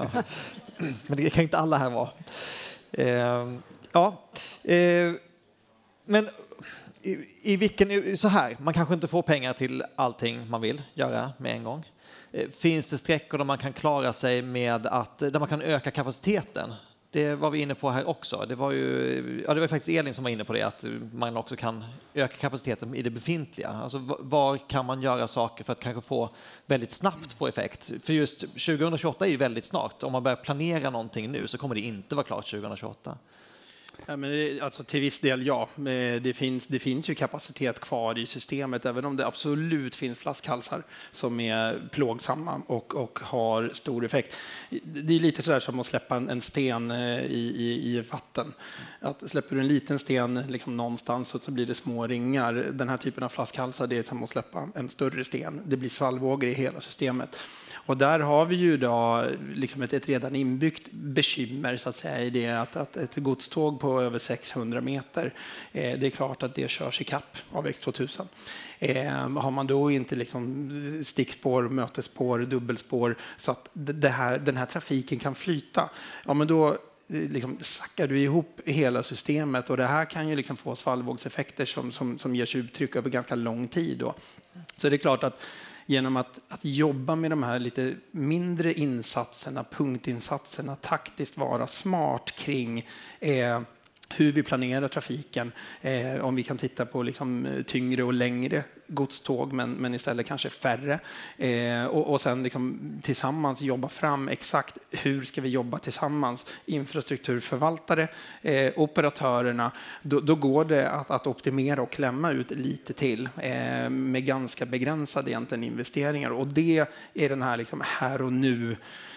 Speaker 1: men det kan inte alla här vara. Men i vilken, så här, man kanske inte får pengar till allting man vill göra med en gång. Finns det sträckor där man kan klara sig med att, där man kan öka kapaciteten Det var vi inne på här också. Det var faktiskt Elin som var inne på det, att man också kan öka kapaciteten i det befintliga. Alltså var kan man göra saker för att kanske väldigt snabbt få effekt? För just 2028 är ju väldigt snart. Om man börjar planera någonting nu så kommer det inte vara klart 2028.
Speaker 3: Ja, men alltså till viss del ja. Det finns ju kapacitet kvar i systemet, även om det absolut finns flaskhalsar som är plågsamma och har stor effekt. Det är lite sådär som att släppa en sten i vatten. Att släpper du en liten sten liksom någonstans så blir det små ringar. Den här typen av flaskhalsar, det är som att släppa en större sten. Det blir svallvågor i hela systemet. Och där har vi ju då liksom ett redan inbyggt bekymmer så att säga, i det att ett godståg på över 600 meter, det är klart att det körs i kapp av X2000. Har man då inte liksom stickspår, mötesspår, dubbelspår så att den här trafiken kan flyta, ja men då liksom sackar du ihop hela systemet, och det här kan ju liksom få svallvågseffekter som ger sig uttryck över ganska lång tid då. Så det är klart att genom att jobba med de här lite mindre insatserna, punktinsatserna, taktiskt vara smart kring hur vi planerar trafiken. Om vi kan titta på liksom tyngre och längre godståg men istället kanske färre. Och sen liksom tillsammans jobba fram exakt hur ska vi jobba tillsammans. Infrastrukturförvaltare, operatörerna. Då går det att optimera och klämma ut lite till med ganska begränsade egentligen investeringar. Och det är den här liksom här och nu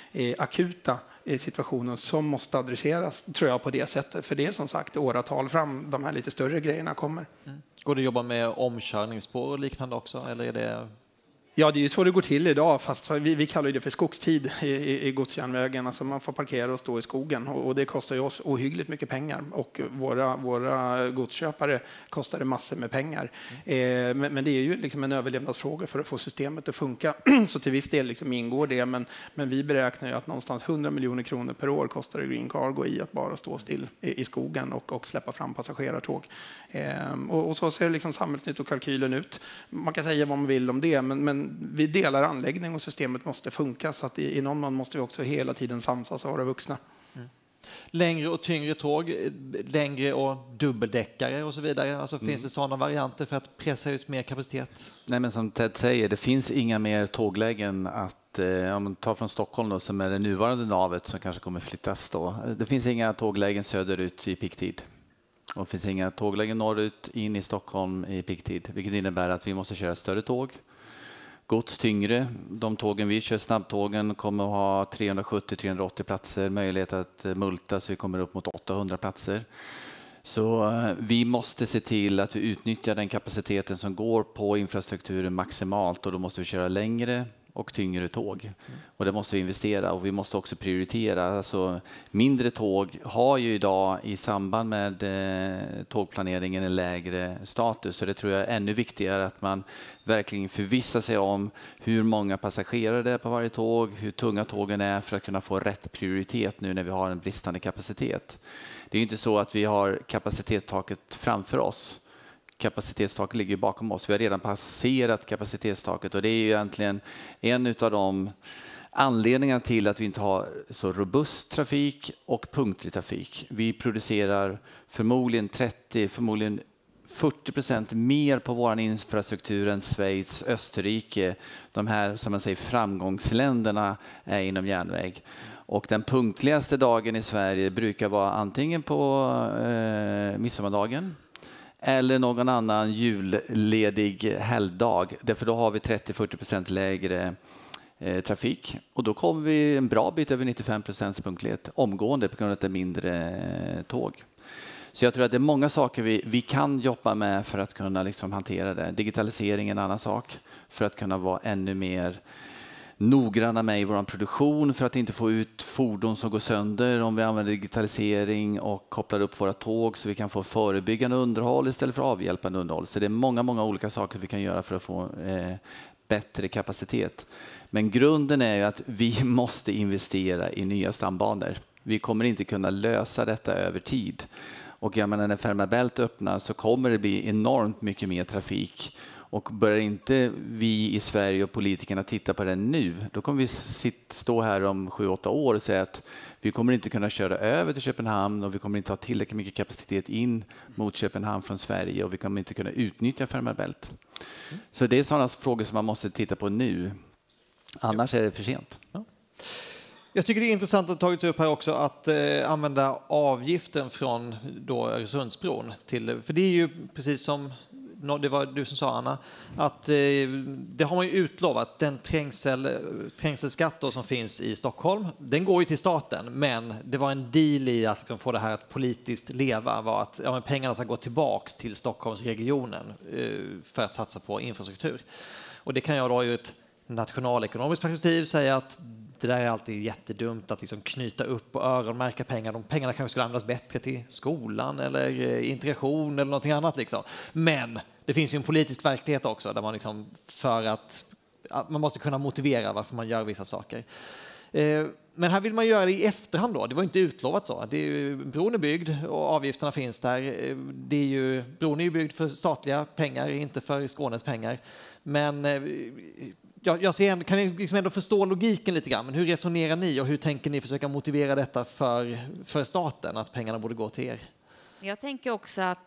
Speaker 3: akuta situationen som måste adresseras, tror jag, på det sättet. För det är som sagt åratal fram de här lite större grejerna kommer.
Speaker 1: Går det att jobba med omkörningsspår och liknande också? Eller är det...
Speaker 3: Ja, det är ju så det går till idag, fast vi kallar det för skogstid i godsjärnvägen. Alltså man får parkera och stå i skogen, och det kostar ju oss ohyggligt mycket pengar. Och våra godsköpare kostar det massor med pengar. Men det är ju liksom en överlevnadsfråga för att få systemet att funka. Så till viss del liksom ingår det, men vi beräknar ju att någonstans 100 miljoner kronor per år kostar det Green Cargo i att bara stå still i skogen och släppa fram passagerartåg. Och så ser liksom samhällsnyttokalkylen ut. Man kan säga vad man vill om det, men vi delar anläggning och systemet måste funka, så att i någon mån måste vi också hela tiden samsas och vara vuxna.
Speaker 1: Längre och tyngre tåg, längre och dubbeldäckare och så vidare. Alltså, finns det sådana varianter för att pressa ut mer kapacitet?
Speaker 2: Nej, men som Ted säger, det finns inga mer tåglägen att om man tar från Stockholm då, som är det nuvarande navet som kanske kommer flyttas då. Det finns inga tåglägen söderut i picktid. Och det finns inga tåglägen norrut in i Stockholm i picktid, vilket innebär att vi måste köra större tåg. Gods tyngre. De tågen vi kör, snabbtågen, kommer att ha 370-380 platser, möjlighet att multa så vi kommer upp mot 800 platser. Så vi måste se till att vi utnyttjar den kapaciteten som går på infrastrukturen maximalt, och då måste vi köra längre och tyngre tåg. Och det måste vi investera, och vi måste också prioritera. Alltså, mindre tåg har ju idag i samband med tågplaneringen en lägre status, så det tror jag är ännu viktigare att man verkligen förvissar sig om hur många passagerare det är på varje tåg, hur tunga tågen är, för att kunna få rätt prioritet nu när vi har en bristande kapacitet. Det är inte så att vi har kapacitetstaket framför oss. Kapacitetstaket ligger bakom oss. Vi har redan passerat kapacitetstaket, och det är ju egentligen en av de anledningarna till att vi inte har så robust trafik och punktlig trafik. Vi producerar förmodligen 40% mer på vår infrastruktur än Schweiz, Österrike. De här, som man säger, framgångsländerna är inom järnväg. Och den punktligaste dagen i Sverige brukar vara antingen på midsommardagen eller någon annan julledig helgdag. Därför då har vi 30-40% lägre trafik. Och då kommer vi en bra bit över 95% punktlighet omgående på grund av att det är mindre tåg. Så jag tror att det är många saker vi kan jobba med för att kunna liksom hantera det. Digitalisering är en annan sak, för att kunna vara ännu mer noggranna med i vår produktion, för att inte få ut fordon som går sönder om vi använder digitalisering och kopplar upp våra tåg, så vi kan få förebyggande underhåll istället för avhjälpande underhåll. Så det är många olika saker vi kan göra för att få bättre kapacitet. Men grunden är ju att vi måste investera i nya stambanor. Vi kommer inte kunna lösa detta över tid. Och jag menar, när Fehmarn Bält öppnar så kommer det bli enormt mycket mer trafik. Och börjar inte vi i Sverige och politikerna titta på det nu, då kommer vi stå här om 7-8 år och säga att vi kommer inte kunna köra över till Köpenhamn och vi kommer inte ha tillräckligt mycket kapacitet in mot Köpenhamn från Sverige och vi kommer inte kunna utnyttja Fehmarn Bält. Så det är sådana frågor som man måste titta på nu. Annars är det för sent.
Speaker 1: Ja. Jag tycker det är intressant att tagits upp här också att använda avgiften från då Öresundsbron till, för det är ju precis som det var du som sa, Anna, att det har man ju utlovat. Den trängselskatt som finns i Stockholm, den går ju till staten, men det var en deal i att liksom få det här att politiskt leva, var att men pengarna ska gå tillbaks till Stockholmsregionen för att satsa på infrastruktur. Och det kan jag då ur ett nationalekonomiskt perspektiv säga att det där är alltid jättedumt att liksom knyta upp och öronmärka pengar. De pengarna kanske skulle användas bättre till skolan eller integration eller någonting annat. Liksom. Men det finns ju en politisk verklighet också där man liksom för att man måste kunna motivera varför man gör vissa saker. Men här vill man göra det i efterhand då. Det var inte utlovat så. Det är ju, bron är byggd och avgifterna finns där. Bron är ju byggd för statliga pengar, inte för Skånes pengar. Men jag kan ni liksom ändå förstå logiken lite grann, men hur resonerar ni och hur tänker ni försöka motivera detta för staten, att pengarna borde gå till er?
Speaker 5: Jag tänker också att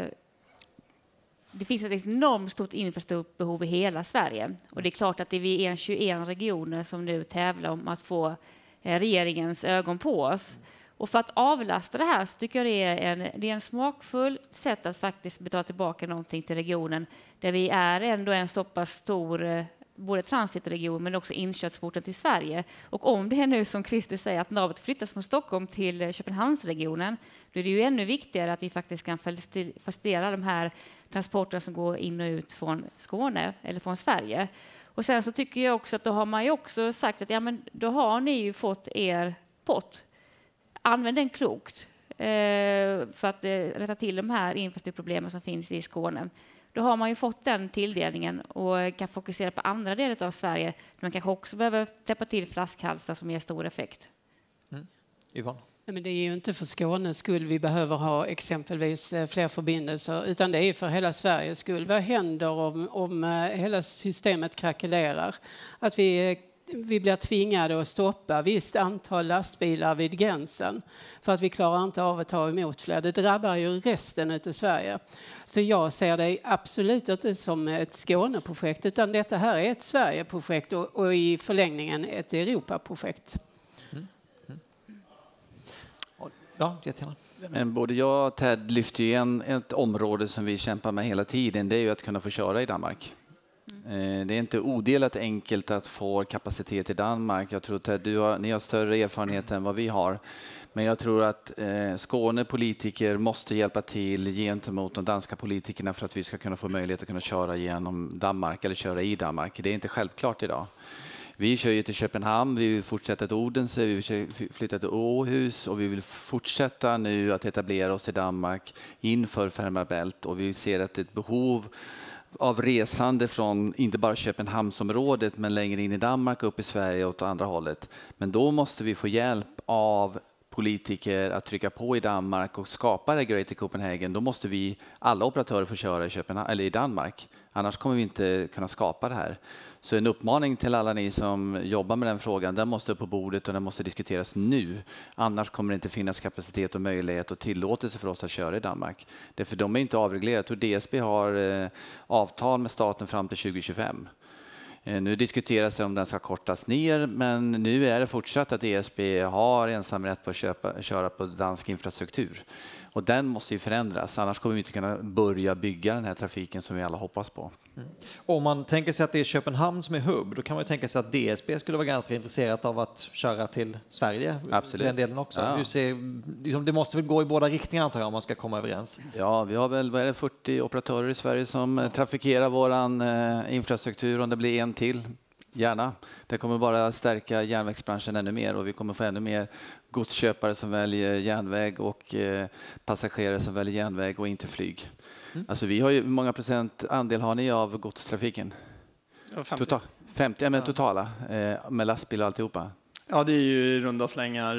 Speaker 5: det finns ett enormt stort infrastrukturbehov i hela Sverige. Och det är klart att det är vi 21 regioner som nu tävlar om att få regeringens ögon på oss. Och för att avlasta det här så tycker jag det är en smakfull sätt att faktiskt betala tillbaka någonting till regionen, där vi är ändå en så pass stor både transitregion men också inkörsporten till Sverige. Och om det är nu som Christer säger att navet flyttas från Stockholm till Köpenhamnsregionen, då är det ju ännu viktigare att vi faktiskt kan facilitera de här transporterna som går in och ut från Skåne eller från Sverige. Och sen så tycker jag också att då har man ju också sagt att ja, men då har ni ju fått er pott. Använd den klokt för att rätta till de här infrastrukturproblemen som finns i Skåne. Då har man ju fått den tilldelningen och kan fokusera på andra delar av Sverige. Man kanske också behöver täppa till flaskhalsar som ger stor effekt.
Speaker 1: Yvonne?
Speaker 6: Men det är ju inte för Skånes skull vi behöver ha exempelvis fler förbindelser, utan det är för hela Sveriges skull. Vad händer om hela systemet krackelerar? Att vi blir tvingade att stoppa visst antal lastbilar vid gränsen för att vi klarar inte av att ta emot fler. Det drabbar ju resten av Sverige. Så jag ser det absolut inte som ett Skåneprojekt, utan detta här är ett Sverigeprojekt och i förlängningen ett Europaprojekt.
Speaker 1: Ja, jättegärna.
Speaker 2: Men både jag och Ted lyfter ju ett område som vi kämpar med hela tiden. Det är ju att kunna få köra i Danmark. Det är inte odelat enkelt att få kapacitet i Danmark. Jag tror att ni har större erfarenhet än vad vi har. Men jag tror att Skånepolitiker måste hjälpa till gentemot de danska politikerna för att vi ska kunna få möjlighet att kunna köra genom Danmark eller köra i Danmark. Det är inte självklart idag. Vi kör ju till Köpenhamn, vi vill fortsätta till Odense, vi vill flytta till Århus och vi vill fortsätta nu att etablera oss i Danmark inför Fehmarn Bält. Och vi ser att det är ett behov av resande från inte bara Köpenhamnsområdet men längre in i Danmark, upp i Sverige och åt andra hållet. Men då måste vi få hjälp av politiker att trycka på i Danmark och skapa det Greater Copenhagen. Då måste vi alla operatörer få köra i Köpenhamn eller i Danmark. Annars kommer vi inte kunna skapa det här. Så en uppmaning till alla ni som jobbar med den frågan, den måste upp på bordet och den måste diskuteras nu. Annars kommer det inte finnas kapacitet och möjlighet och tillåtelse för oss att köra i Danmark. Därför de är inte avreglerade. DSB har avtal med staten fram till 2025. Nu diskuteras det om den ska kortas ner, men nu är det fortsatt att DSB har ensamrätt på att köra på dansk infrastruktur. Och den måste ju förändras, annars kommer vi inte kunna börja bygga den här trafiken som vi alla hoppas på.
Speaker 1: Om man tänker sig att det är Köpenhamn som är hubb, då kan man ju tänka sig att DSB skulle vara ganska intresserat av att köra till Sverige.
Speaker 2: Absolut.
Speaker 1: Den delen också. Ja. Det måste väl gå i båda riktningar antar jag om man ska komma överens.
Speaker 2: Ja, vi har väl 40 operatörer i Sverige som trafikerar våran infrastruktur, om det blir en till. Gärna. Det kommer bara stärka järnvägsbranschen ännu mer och vi kommer få ännu mer godsköpare som väljer järnväg och passagerare som väljer järnväg och inte flyg. Alltså vi har ju, hur många procent andel har ni av godstrafiken?
Speaker 3: 50.
Speaker 2: 50, men totala med lastbil och alltihopa.
Speaker 3: Ja, det är ju i runda slängar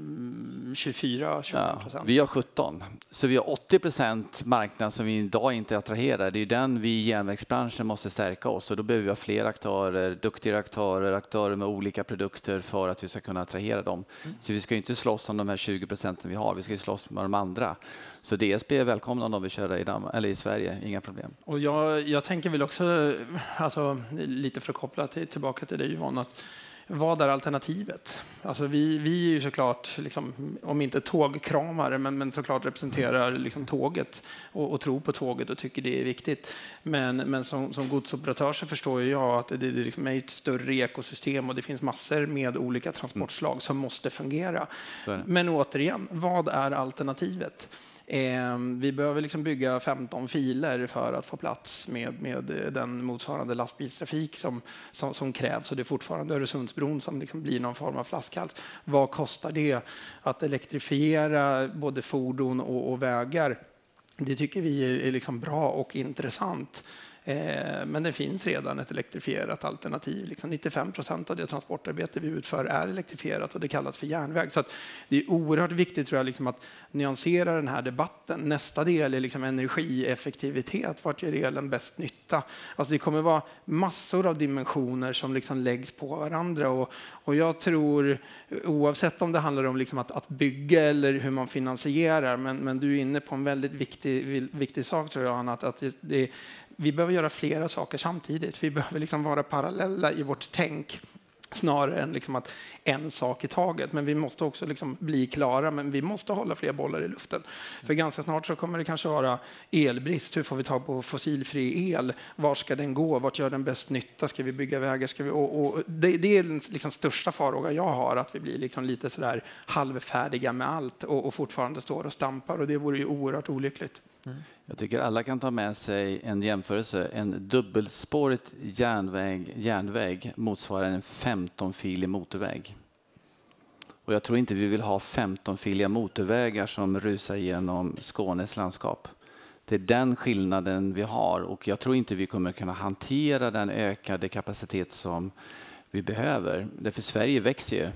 Speaker 3: 24-25%.
Speaker 2: Ja, vi har 17, så vi har 80% marknad som vi idag inte attraherar. Det är den vi i järnvägsbranschen måste stärka oss, och då behöver vi ha fler aktörer, duktiga aktörer med olika produkter för att vi ska kunna attrahera dem. Så vi ska inte slåss om de här 20% vi har, vi ska slåss med de andra. Så DSB är välkomna om de vill köra i Sverige, inga problem.
Speaker 3: Och jag tänker väl också, alltså, lite för att koppla tillbaka till det Yvonne, att vad är alternativet? Alltså vi är ju såklart, liksom, om inte tågkramare, men såklart representerar liksom tåget och tror på tåget och tycker det är viktigt. Men som godsoperatör så förstår jag att det liksom är ett större ekosystem och det finns massor med olika transportslag som måste fungera. Men återigen, vad är alternativet? Vi behöver liksom bygga 15 filer för att få plats med den motsvarande lastbilstrafik som krävs, och det är fortfarande Öresundsbron som liksom blir någon form av flaskhals. Vad kostar det att elektrifiera både fordon och vägar? Det tycker vi är liksom bra och intressant. Men det finns redan ett elektrifierat alternativ. 95% av det transportarbete vi utför är elektrifierat och det kallas för järnväg. Så att det är oerhört viktigt, tror jag, att nyansera den här debatten. Nästa del är energieffektivitet. Vart gör elen bäst nytta? Alltså det kommer vara massor av dimensioner som läggs på varandra. Och jag tror, oavsett om det handlar om att bygga eller hur man finansierar, men du är inne på en väldigt viktig sak, tror jag, Anna, att vi behöver göra flera saker samtidigt. Vi behöver vara parallella i vårt tänk snarare än att en sak i taget. Men vi måste också bli klara, men vi måste hålla fler bollar i luften. För ganska snart så kommer det kanske vara elbrist. Hur får vi tag på fossilfri el? Var ska den gå? Vart gör den bäst nytta? Ska vi bygga vägar? Det är den största farhåga jag har, att vi blir lite sådär halvfärdiga med allt och fortfarande står och stampar. Och det vore ju oerhört olyckligt.
Speaker 2: Jag tycker alla kan ta med sig en jämförelse. En dubbelspåret järnväg motsvarar en 15-filig motorväg. Och jag tror inte vi vill ha 15-filiga motorvägar som rusar genom Skånes landskap. Det är den skillnaden vi har, och jag tror inte vi kommer kunna hantera den ökade kapacitet som vi behöver. Därför Sverige växer ju.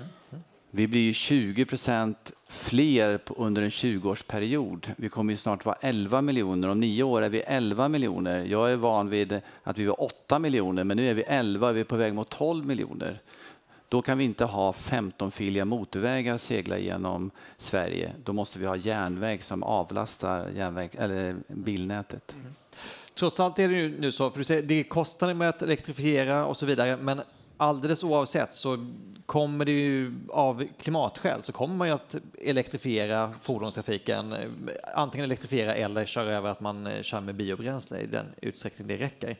Speaker 2: Vi blir ju 20% fler under en 20-årsperiod. Vi kommer ju snart vara 11 miljoner. Om 9 år är vi 11 miljoner. Jag är van vid att vi var 8 miljoner, men nu är vi 11. Vi är på väg mot 12 miljoner. Då kan vi inte ha 15-filiga motorvägar segla genom Sverige. Då måste vi ha järnväg som avlastar bilnätet.
Speaker 1: Trots allt är det ju nu så, för du säger, det är kostnader med att elektrifiera och så vidare, men alldeles oavsett så kommer det ju av klimatskäl så kommer man ju att elektrifiera fordonstrafiken, antingen elektrifiera eller köra över att man kör med biobränsle i den utsträckning det räcker.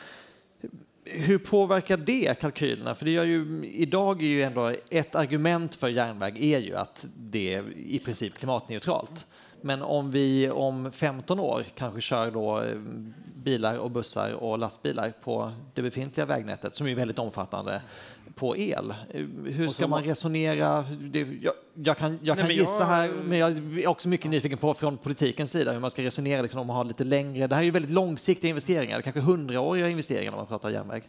Speaker 1: Hur påverkar det kalkylerna? För det gör ju, idag är ju ändå ett argument för järnväg är ju att det är i princip klimatneutralt. Men om vi om 15 år kanske kör då bilar och bussar och lastbilar på det befintliga vägnätet, som är väldigt omfattande, på el. Hur ska man resonera? Jag kan gissa här, men jag är också mycket nyfiken på från politikens sida hur man ska resonera om man har lite längre. Det här är ju väldigt långsiktiga investeringar, kanske 100-åriga investeringar om man pratar järnväg.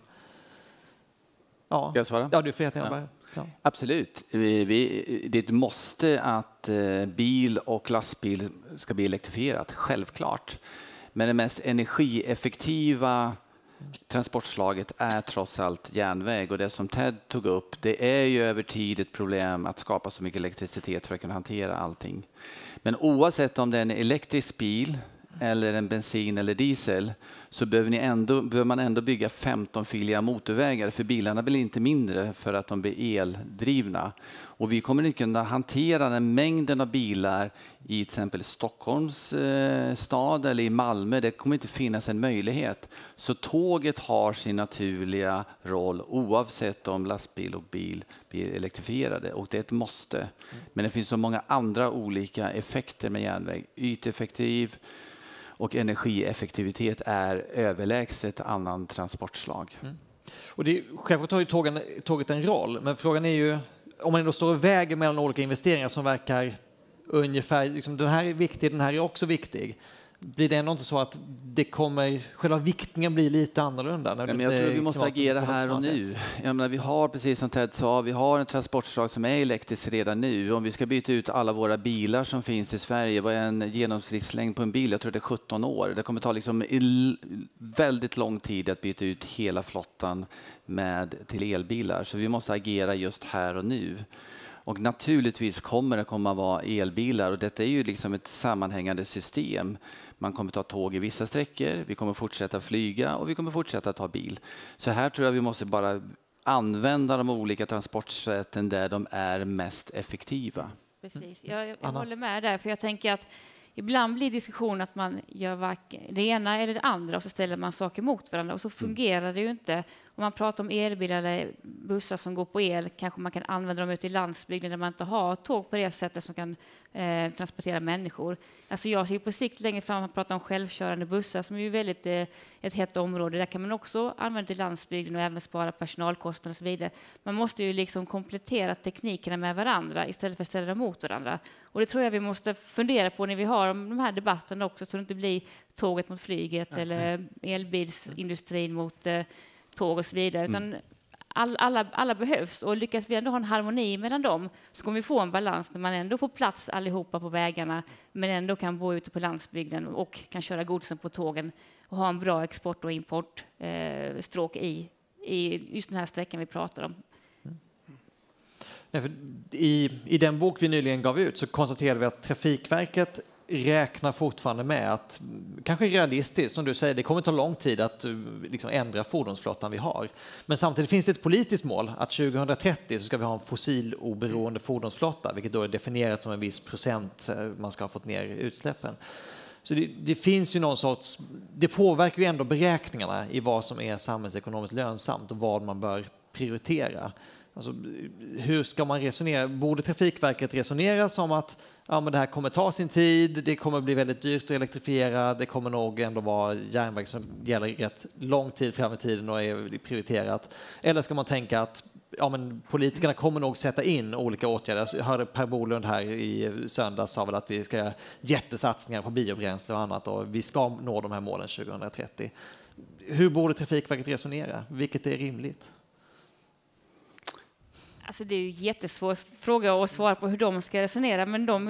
Speaker 1: Ja,
Speaker 2: jag svara?
Speaker 1: Ja, du får jättegärna börja. Ja.
Speaker 2: Absolut. Det är ett måste att bil och lastbil ska bli elektrifierat, självklart. Men det mest energieffektiva transportslaget är trots allt järnväg. Och det som Ted tog upp, det är ju över tid ett problem att skapa så mycket elektricitet för att kunna hantera allting. Men oavsett om det är en elektrisk bil eller en bensin eller diesel, så behöver man ändå bygga 15-filiga motorvägar, för bilarna blir inte mindre för att de blir eldrivna. Och vi kommer inte kunna hantera den mängden av bilar i till exempel Stockholms stad eller i Malmö. Det kommer inte finnas en möjlighet. Så tåget har sin naturliga roll oavsett om lastbil och bil blir elektrifierade, och det är ett måste. Men det finns så många andra olika effekter med järnväg. Yteffektiv och energieffektivitet är överlägset annan transportslag.
Speaker 1: Och det, självklart har ju tåget en roll, men frågan är ju om man ändå står och väger mellan olika investeringar som verkar ungefär, den här är viktig, den här är också viktig. Blir det ändå inte så att själva viktningen blir lite annorlunda. När
Speaker 2: Men jag tror vi måste agera här och nu. Jag menar, vi har, precis som Ted sa, vi har en transportslag som är elektrisk redan nu. Om vi ska byta ut alla våra bilar som finns i Sverige, vad är en genomsnittslängd på en bil? Jag tror det är 17 år. Det kommer ta liksom väldigt lång tid att byta ut hela flottan till elbilar. Så vi måste agera just här och nu. Och naturligtvis kommer det komma vara elbilar, och detta är ju liksom ett sammanhängande system. Man kommer ta tåg i vissa sträckor, vi kommer fortsätta flyga och vi kommer fortsätta ta bil. Så här tror jag vi måste bara använda de olika transportsätten där de är mest effektiva.
Speaker 5: Precis, jag håller med där, för jag tänker att ibland blir diskussion att man gör det ena eller det andra och så ställer man saker mot varandra och så fungerar det ju inte. Om man pratar om elbilar eller bussar som går på el, kanske man kan använda dem ute i landsbygden där man inte har tåg på det sättet som kan transportera människor. Alltså jag ser på sikt längre fram att man pratar om självkörande bussar som är ju väldigt ett hett område. Där kan man också använda till landsbygden och även spara personalkostnader och så vidare. Man måste ju liksom komplettera teknikerna med varandra istället för att ställa dem mot varandra. Och det tror jag vi måste fundera på när vi har de här debatterna också, så det inte blir tåget mot flyget eller elbilsindustrin mot tåg och så vidare. Utan alla behövs, och lyckas vi ändå ha en harmoni mellan dem så kommer vi få en balans där man ändå får plats allihopa på vägarna men ändå kan bo ute på landsbygden och kan köra godsen på tågen och ha en bra export- och importstråk i just den här sträckan vi pratar om.
Speaker 1: I den bok vi nyligen gav ut så konstaterade vi att Trafikverket räknar fortfarande med att, kanske realistiskt som du säger, det kommer ta lång tid att liksom ändra fordonsflottan vi har. Men samtidigt finns det ett politiskt mål att 2030 så ska vi ha en fossiloberoende fordonsflotta, vilket då är definierat som en viss procent man ska ha fått ner utsläppen. Så det finns ju någon sorts, det påverkar ju ändå beräkningarna i vad som är samhällsekonomiskt lönsamt och vad man bör prioritera. Alltså, hur ska man resonera? Borde Trafikverket resonera som att men det här kommer ta sin tid, det kommer bli väldigt dyrt att elektrifiera, det kommer nog ändå vara järnväg som gäller rätt lång tid fram i tiden och är prioriterat? Eller ska man tänka att politikerna kommer nog sätta in olika åtgärder? Jag hörde Per Bolund här i söndags sa väl att vi ska göra jättesatsningar på biobränsle och annat och vi ska nå de här målen 2030. Hur borde Trafikverket resonera? Vilket är rimligt?
Speaker 5: Alltså det är ju en jättesvår fråga att svara på hur de ska resonera, men de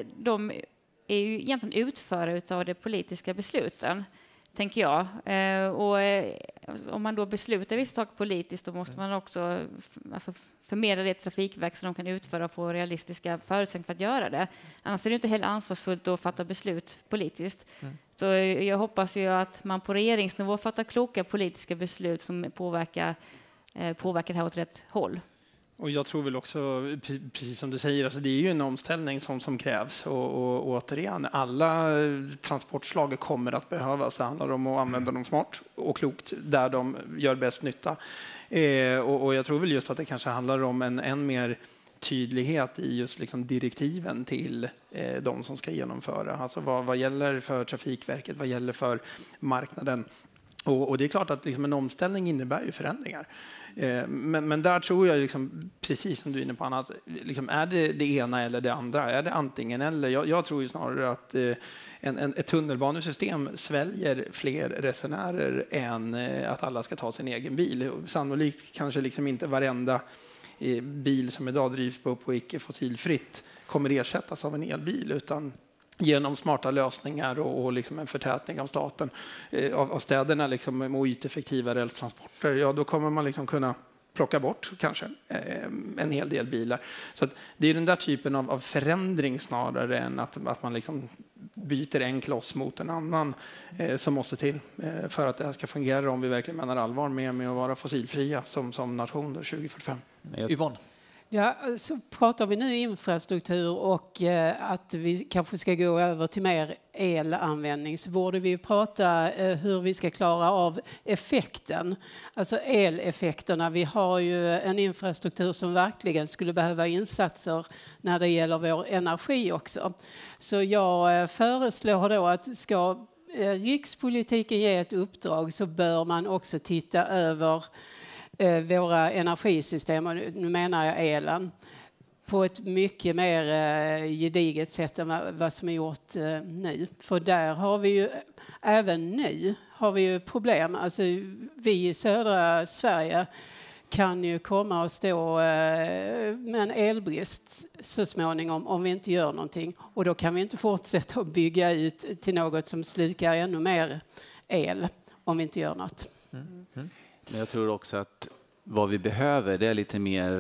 Speaker 5: är ju egentligen utförare av de politiska besluten, tänker jag. Och om man då beslutar vissa saker politiskt, då måste man också förmedla det till Trafikverket så de kan utföra och få realistiska förutsättningar för att göra det. Annars är det inte heller ansvarsfullt att fatta beslut politiskt. Så jag hoppas ju att man på regeringsnivå fattar kloka politiska beslut som påverkar det här åt rätt håll.
Speaker 3: Och jag tror väl också, precis som du säger, alltså det är ju en omställning som krävs. Och återigen, alla transportslag kommer att behövas. Det handlar om att använda dem smart och klokt där de gör bäst nytta. Och jag tror väl just att det kanske handlar om en mer tydlighet i just liksom direktiven till de som ska genomföra. Alltså vad gäller för Trafikverket, vad gäller för marknaden. Och det är klart att liksom en omställning innebär ju förändringar. Men där tror jag, liksom, precis som du är inne på, att liksom, är det ena eller det andra? Är det antingen eller? Jag tror ju snarare att ett tunnelbanesystem sväljer fler resenärer än att alla ska ta sin egen bil. Sannolikt kanske liksom inte varenda bil som idag drivs på icke-fossilfritt kommer ersättas av en elbil, utan genom smarta lösningar och liksom en förtätning av staten, av städerna liksom, med yteffektiva rälstransporter, då kommer man liksom kunna plocka bort kanske en hel del bilar. Så att det är den där typen av förändring snarare än att man liksom byter en kloss mot en annan som måste till för att det här ska fungera om vi verkligen menar allvar med att vara fossilfria som nation 2045.
Speaker 1: Yvonne?
Speaker 6: Ja, så pratar vi nu infrastruktur och att vi kanske ska gå över till mer elanvändning, så borde vi prata hur vi ska klara av effekten, alltså eleffekterna. Vi har ju en infrastruktur som verkligen skulle behöva insatser när det gäller vår energi också. Så jag föreslår då att ska rikspolitiken ge ett uppdrag så bör man också titta över våra energisystem, och nu menar jag elen. på ett mycket mer gediget sätt än vad som är gjort nu. För där har vi ju, även nu har vi ju problem. Alltså, vi i södra Sverige kan ju komma och stå med en elbrist så småningom om vi inte gör någonting. Och då kan vi inte fortsätta att bygga ut till något som slukar ännu mer el om vi inte gör något.
Speaker 2: Men jag tror också att vad vi behöver, det är lite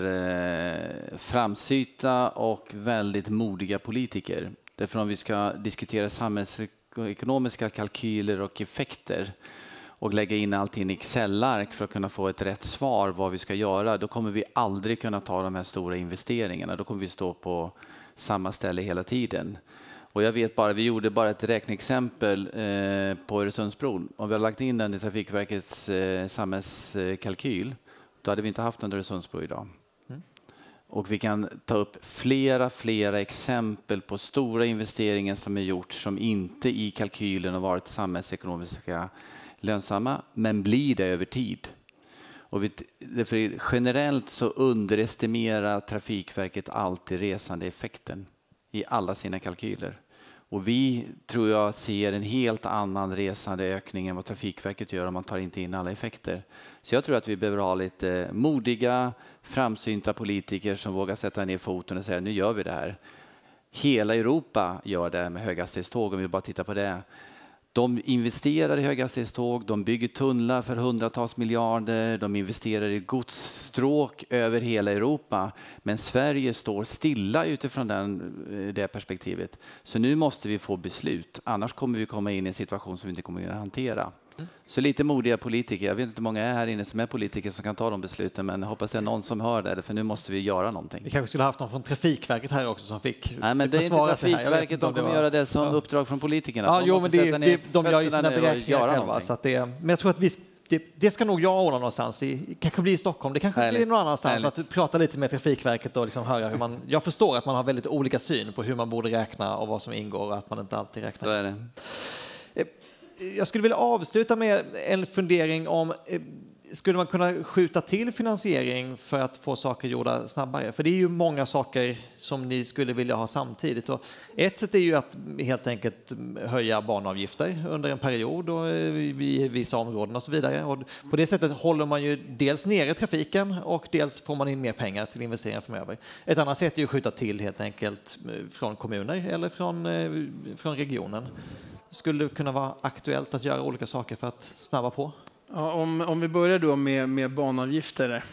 Speaker 2: mer framsynta och väldigt modiga politiker. Därför om vi ska diskutera samhällsekonomiska kalkyler och effekter och lägga in allting i Excel-ark för att kunna få ett rätt svar vad vi ska göra, då kommer vi aldrig kunna ta de här stora investeringarna. Då kommer vi stå på samma ställe hela tiden. Och jag vet bara, vi gjorde bara ett räkneexempel på Öresundsbron. Om vi har lagt in den i Trafikverkets samhällskalkyl, då hade vi inte haft en Öresundsbro idag. Och vi kan ta upp flera exempel på stora investeringar som är gjort som inte i kalkylen har varit samhällsekonomiska lönsamma, men blir det över tid. Och generellt så underestimerar Trafikverket alltid resandeeffekten i alla sina kalkyler. Och vi tror jag ser en helt annan resandeökning än vad Trafikverket gör om man tar inte in alla effekter. Så jag tror att vi behöver ha lite modiga, framsynta politiker som vågar sätta ner foten och säga nu gör vi det här. Hela Europa gör det med höghastighetståg om vi bara tittar på det. De investerar i höghastighetståg, de bygger tunnlar för hundratals miljarder, de investerar i godsstråk över hela Europa. Men Sverige står stilla utifrån det perspektivet. Så nu måste vi få beslut, annars kommer vi komma in i en situation som vi inte kommer att hantera. Så lite modiga politiker, jag vet inte hur många är här inne som är politiker som kan ta de besluten, men jag hoppas det är någon som hör det, för nu måste vi göra någonting.
Speaker 1: Vi kanske skulle haft någon från Trafikverket här också som fick.
Speaker 2: Nej, men det är inte Trafikverket, de kommer göra det som uppdrag från politikerna.
Speaker 1: Ja, jo, men de gör ju sina beräkningar själva. Så att men jag tror att det ska nog jag ordna någonstans, kanske blir i Stockholm, det kanske blir någon annanstans, att prata lite med Trafikverket och liksom höra hur man, jag förstår att man har väldigt olika syn på hur man borde räkna och vad som ingår och att man inte alltid räknar.
Speaker 2: Så är det.
Speaker 1: Jag skulle vilja avsluta med en fundering om skulle man kunna skjuta till finansiering för att få saker gjorda snabbare? För det är ju många saker som ni skulle vilja ha samtidigt. Och ett sätt är ju att helt enkelt höja banavgifter under en period och i vissa områden och så vidare. Och på det sättet håller man ju dels nere trafiken och dels får man in mer pengar till investeringar framöver. Ett annat sätt är ju att skjuta till helt enkelt från kommuner eller från regionen. Skulle det kunna vara aktuellt att göra olika saker för att snabba på?
Speaker 3: Ja, om vi börjar då med banavgifter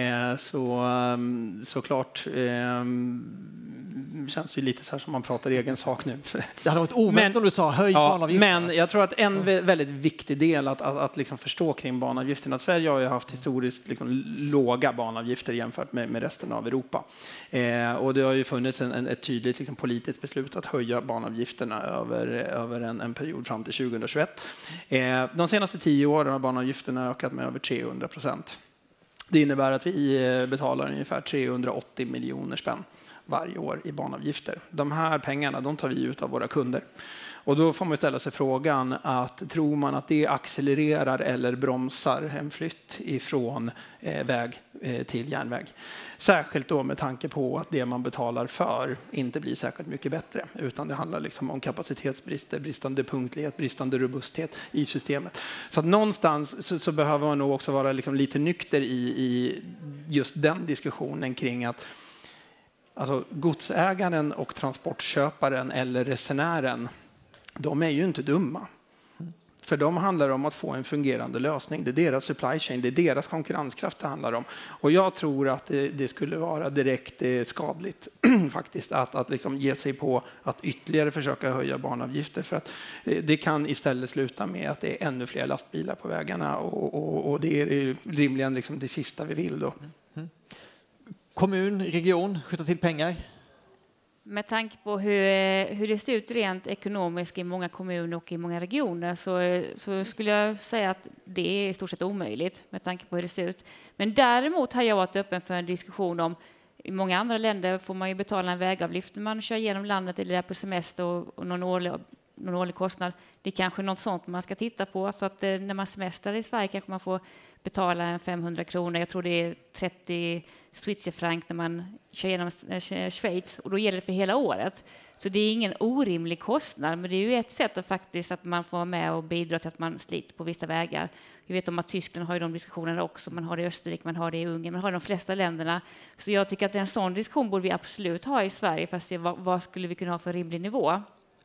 Speaker 3: såklart känns ju lite så här som man pratar egen sak nu.
Speaker 1: Det hade varit oväntat om du sa höj banavgifterna.
Speaker 3: Men jag tror att en väldigt viktig del att liksom förstå kring banavgifterna, att Sverige har ju haft historiskt liksom låga banavgifter jämfört med resten av Europa. Och det har ju funnits ett tydligt liksom politiskt beslut att höja banavgifterna över en period fram till 2021. De senaste 10 åren har banavgifterna ökat med över 300%. Det innebär att vi betalar ungefär 380 miljoner spänn varje år i banavgifter. De här pengarna, de tar vi ut av våra kunder. Och då får man ställa sig frågan att tror man att det accelererar eller bromsar en flytt ifrån väg till järnväg. Särskilt då med tanke på att det man betalar för inte blir särskilt mycket bättre, utan det handlar liksom om kapacitetsbrister, bristande punktlighet, bristande robusthet i systemet. Så att någonstans så behöver man nog också vara liksom lite nykter i just den diskussionen kring att alltså, godsägaren och transportköparen eller resenären, de är ju inte dumma. För de handlar om att få en fungerande lösning. Det är deras supply chain, det är deras konkurrenskraft det handlar om. Och jag tror att det skulle vara direkt skadligt faktiskt att liksom ge sig på att ytterligare försöka höja banavgifter. För att det kan istället sluta med att det är ännu fler lastbilar på vägarna och det är rimligen liksom det sista vi vill då.
Speaker 1: Kommun, region, skjuta till pengar?
Speaker 5: Med tanke på hur det ser ut rent ekonomiskt i många kommuner och i många regioner så skulle jag säga att det är i stort sett omöjligt med tanke på hur det ser ut. Men däremot har jag varit öppen för en diskussion om i många andra länder får man ju betala en vägavgift när man kör genom landet eller där på semester och någon årlig någon årlig kostnad. Det är kanske något sånt man ska titta på. Så att när man semestrar i Sverige kanske man får betala en 500 kronor. Jag tror det är 30 schweizerfranc när man kör genom Schweiz. Och då gäller det för hela året. Så det är ingen orimlig kostnad. Men det är ju ett sätt att faktiskt att man får vara med och bidra till att man sliter på vissa vägar. Vi vet om att Tyskland har ju de diskussionerna också. Man har det i Österrike, man har det i Ungern, man har det i de flesta länderna. Så jag tycker att en sån diskussion borde vi absolut ha i Sverige för att se vad skulle vi kunna ha för rimlig nivå.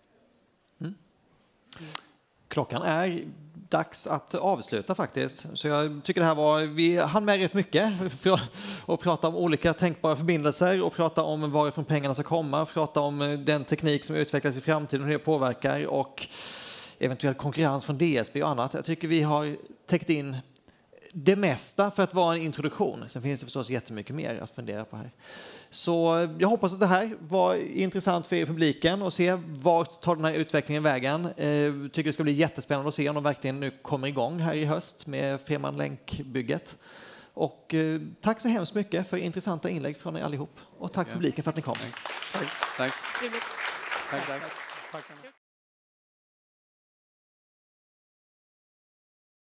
Speaker 1: Klockan är dags att avsluta faktiskt. Så jag tycker det här var, vi hann med rätt mycket för att prata om olika tänkbara förbindelser och prata om varifrån pengarna ska komma, prata om den teknik som utvecklas i framtiden och hur det påverkar och eventuell konkurrens från DSB och annat. Jag tycker vi har täckt in det mesta för att vara en introduktion. Sen finns det förstås jättemycket mer att fundera på här. Så jag hoppas att det här var intressant för er publiken och se vart tar den här utvecklingen vägen. Jag tycker det ska bli jättespännande att se om de verkligen nu kommer igång här i höst med Fehmarn Länk-bygget. Och tack så hemskt mycket för intressanta inlägg från er allihop. Och tack publiken för att ni kom.
Speaker 2: Tack. Tack.
Speaker 3: Tack.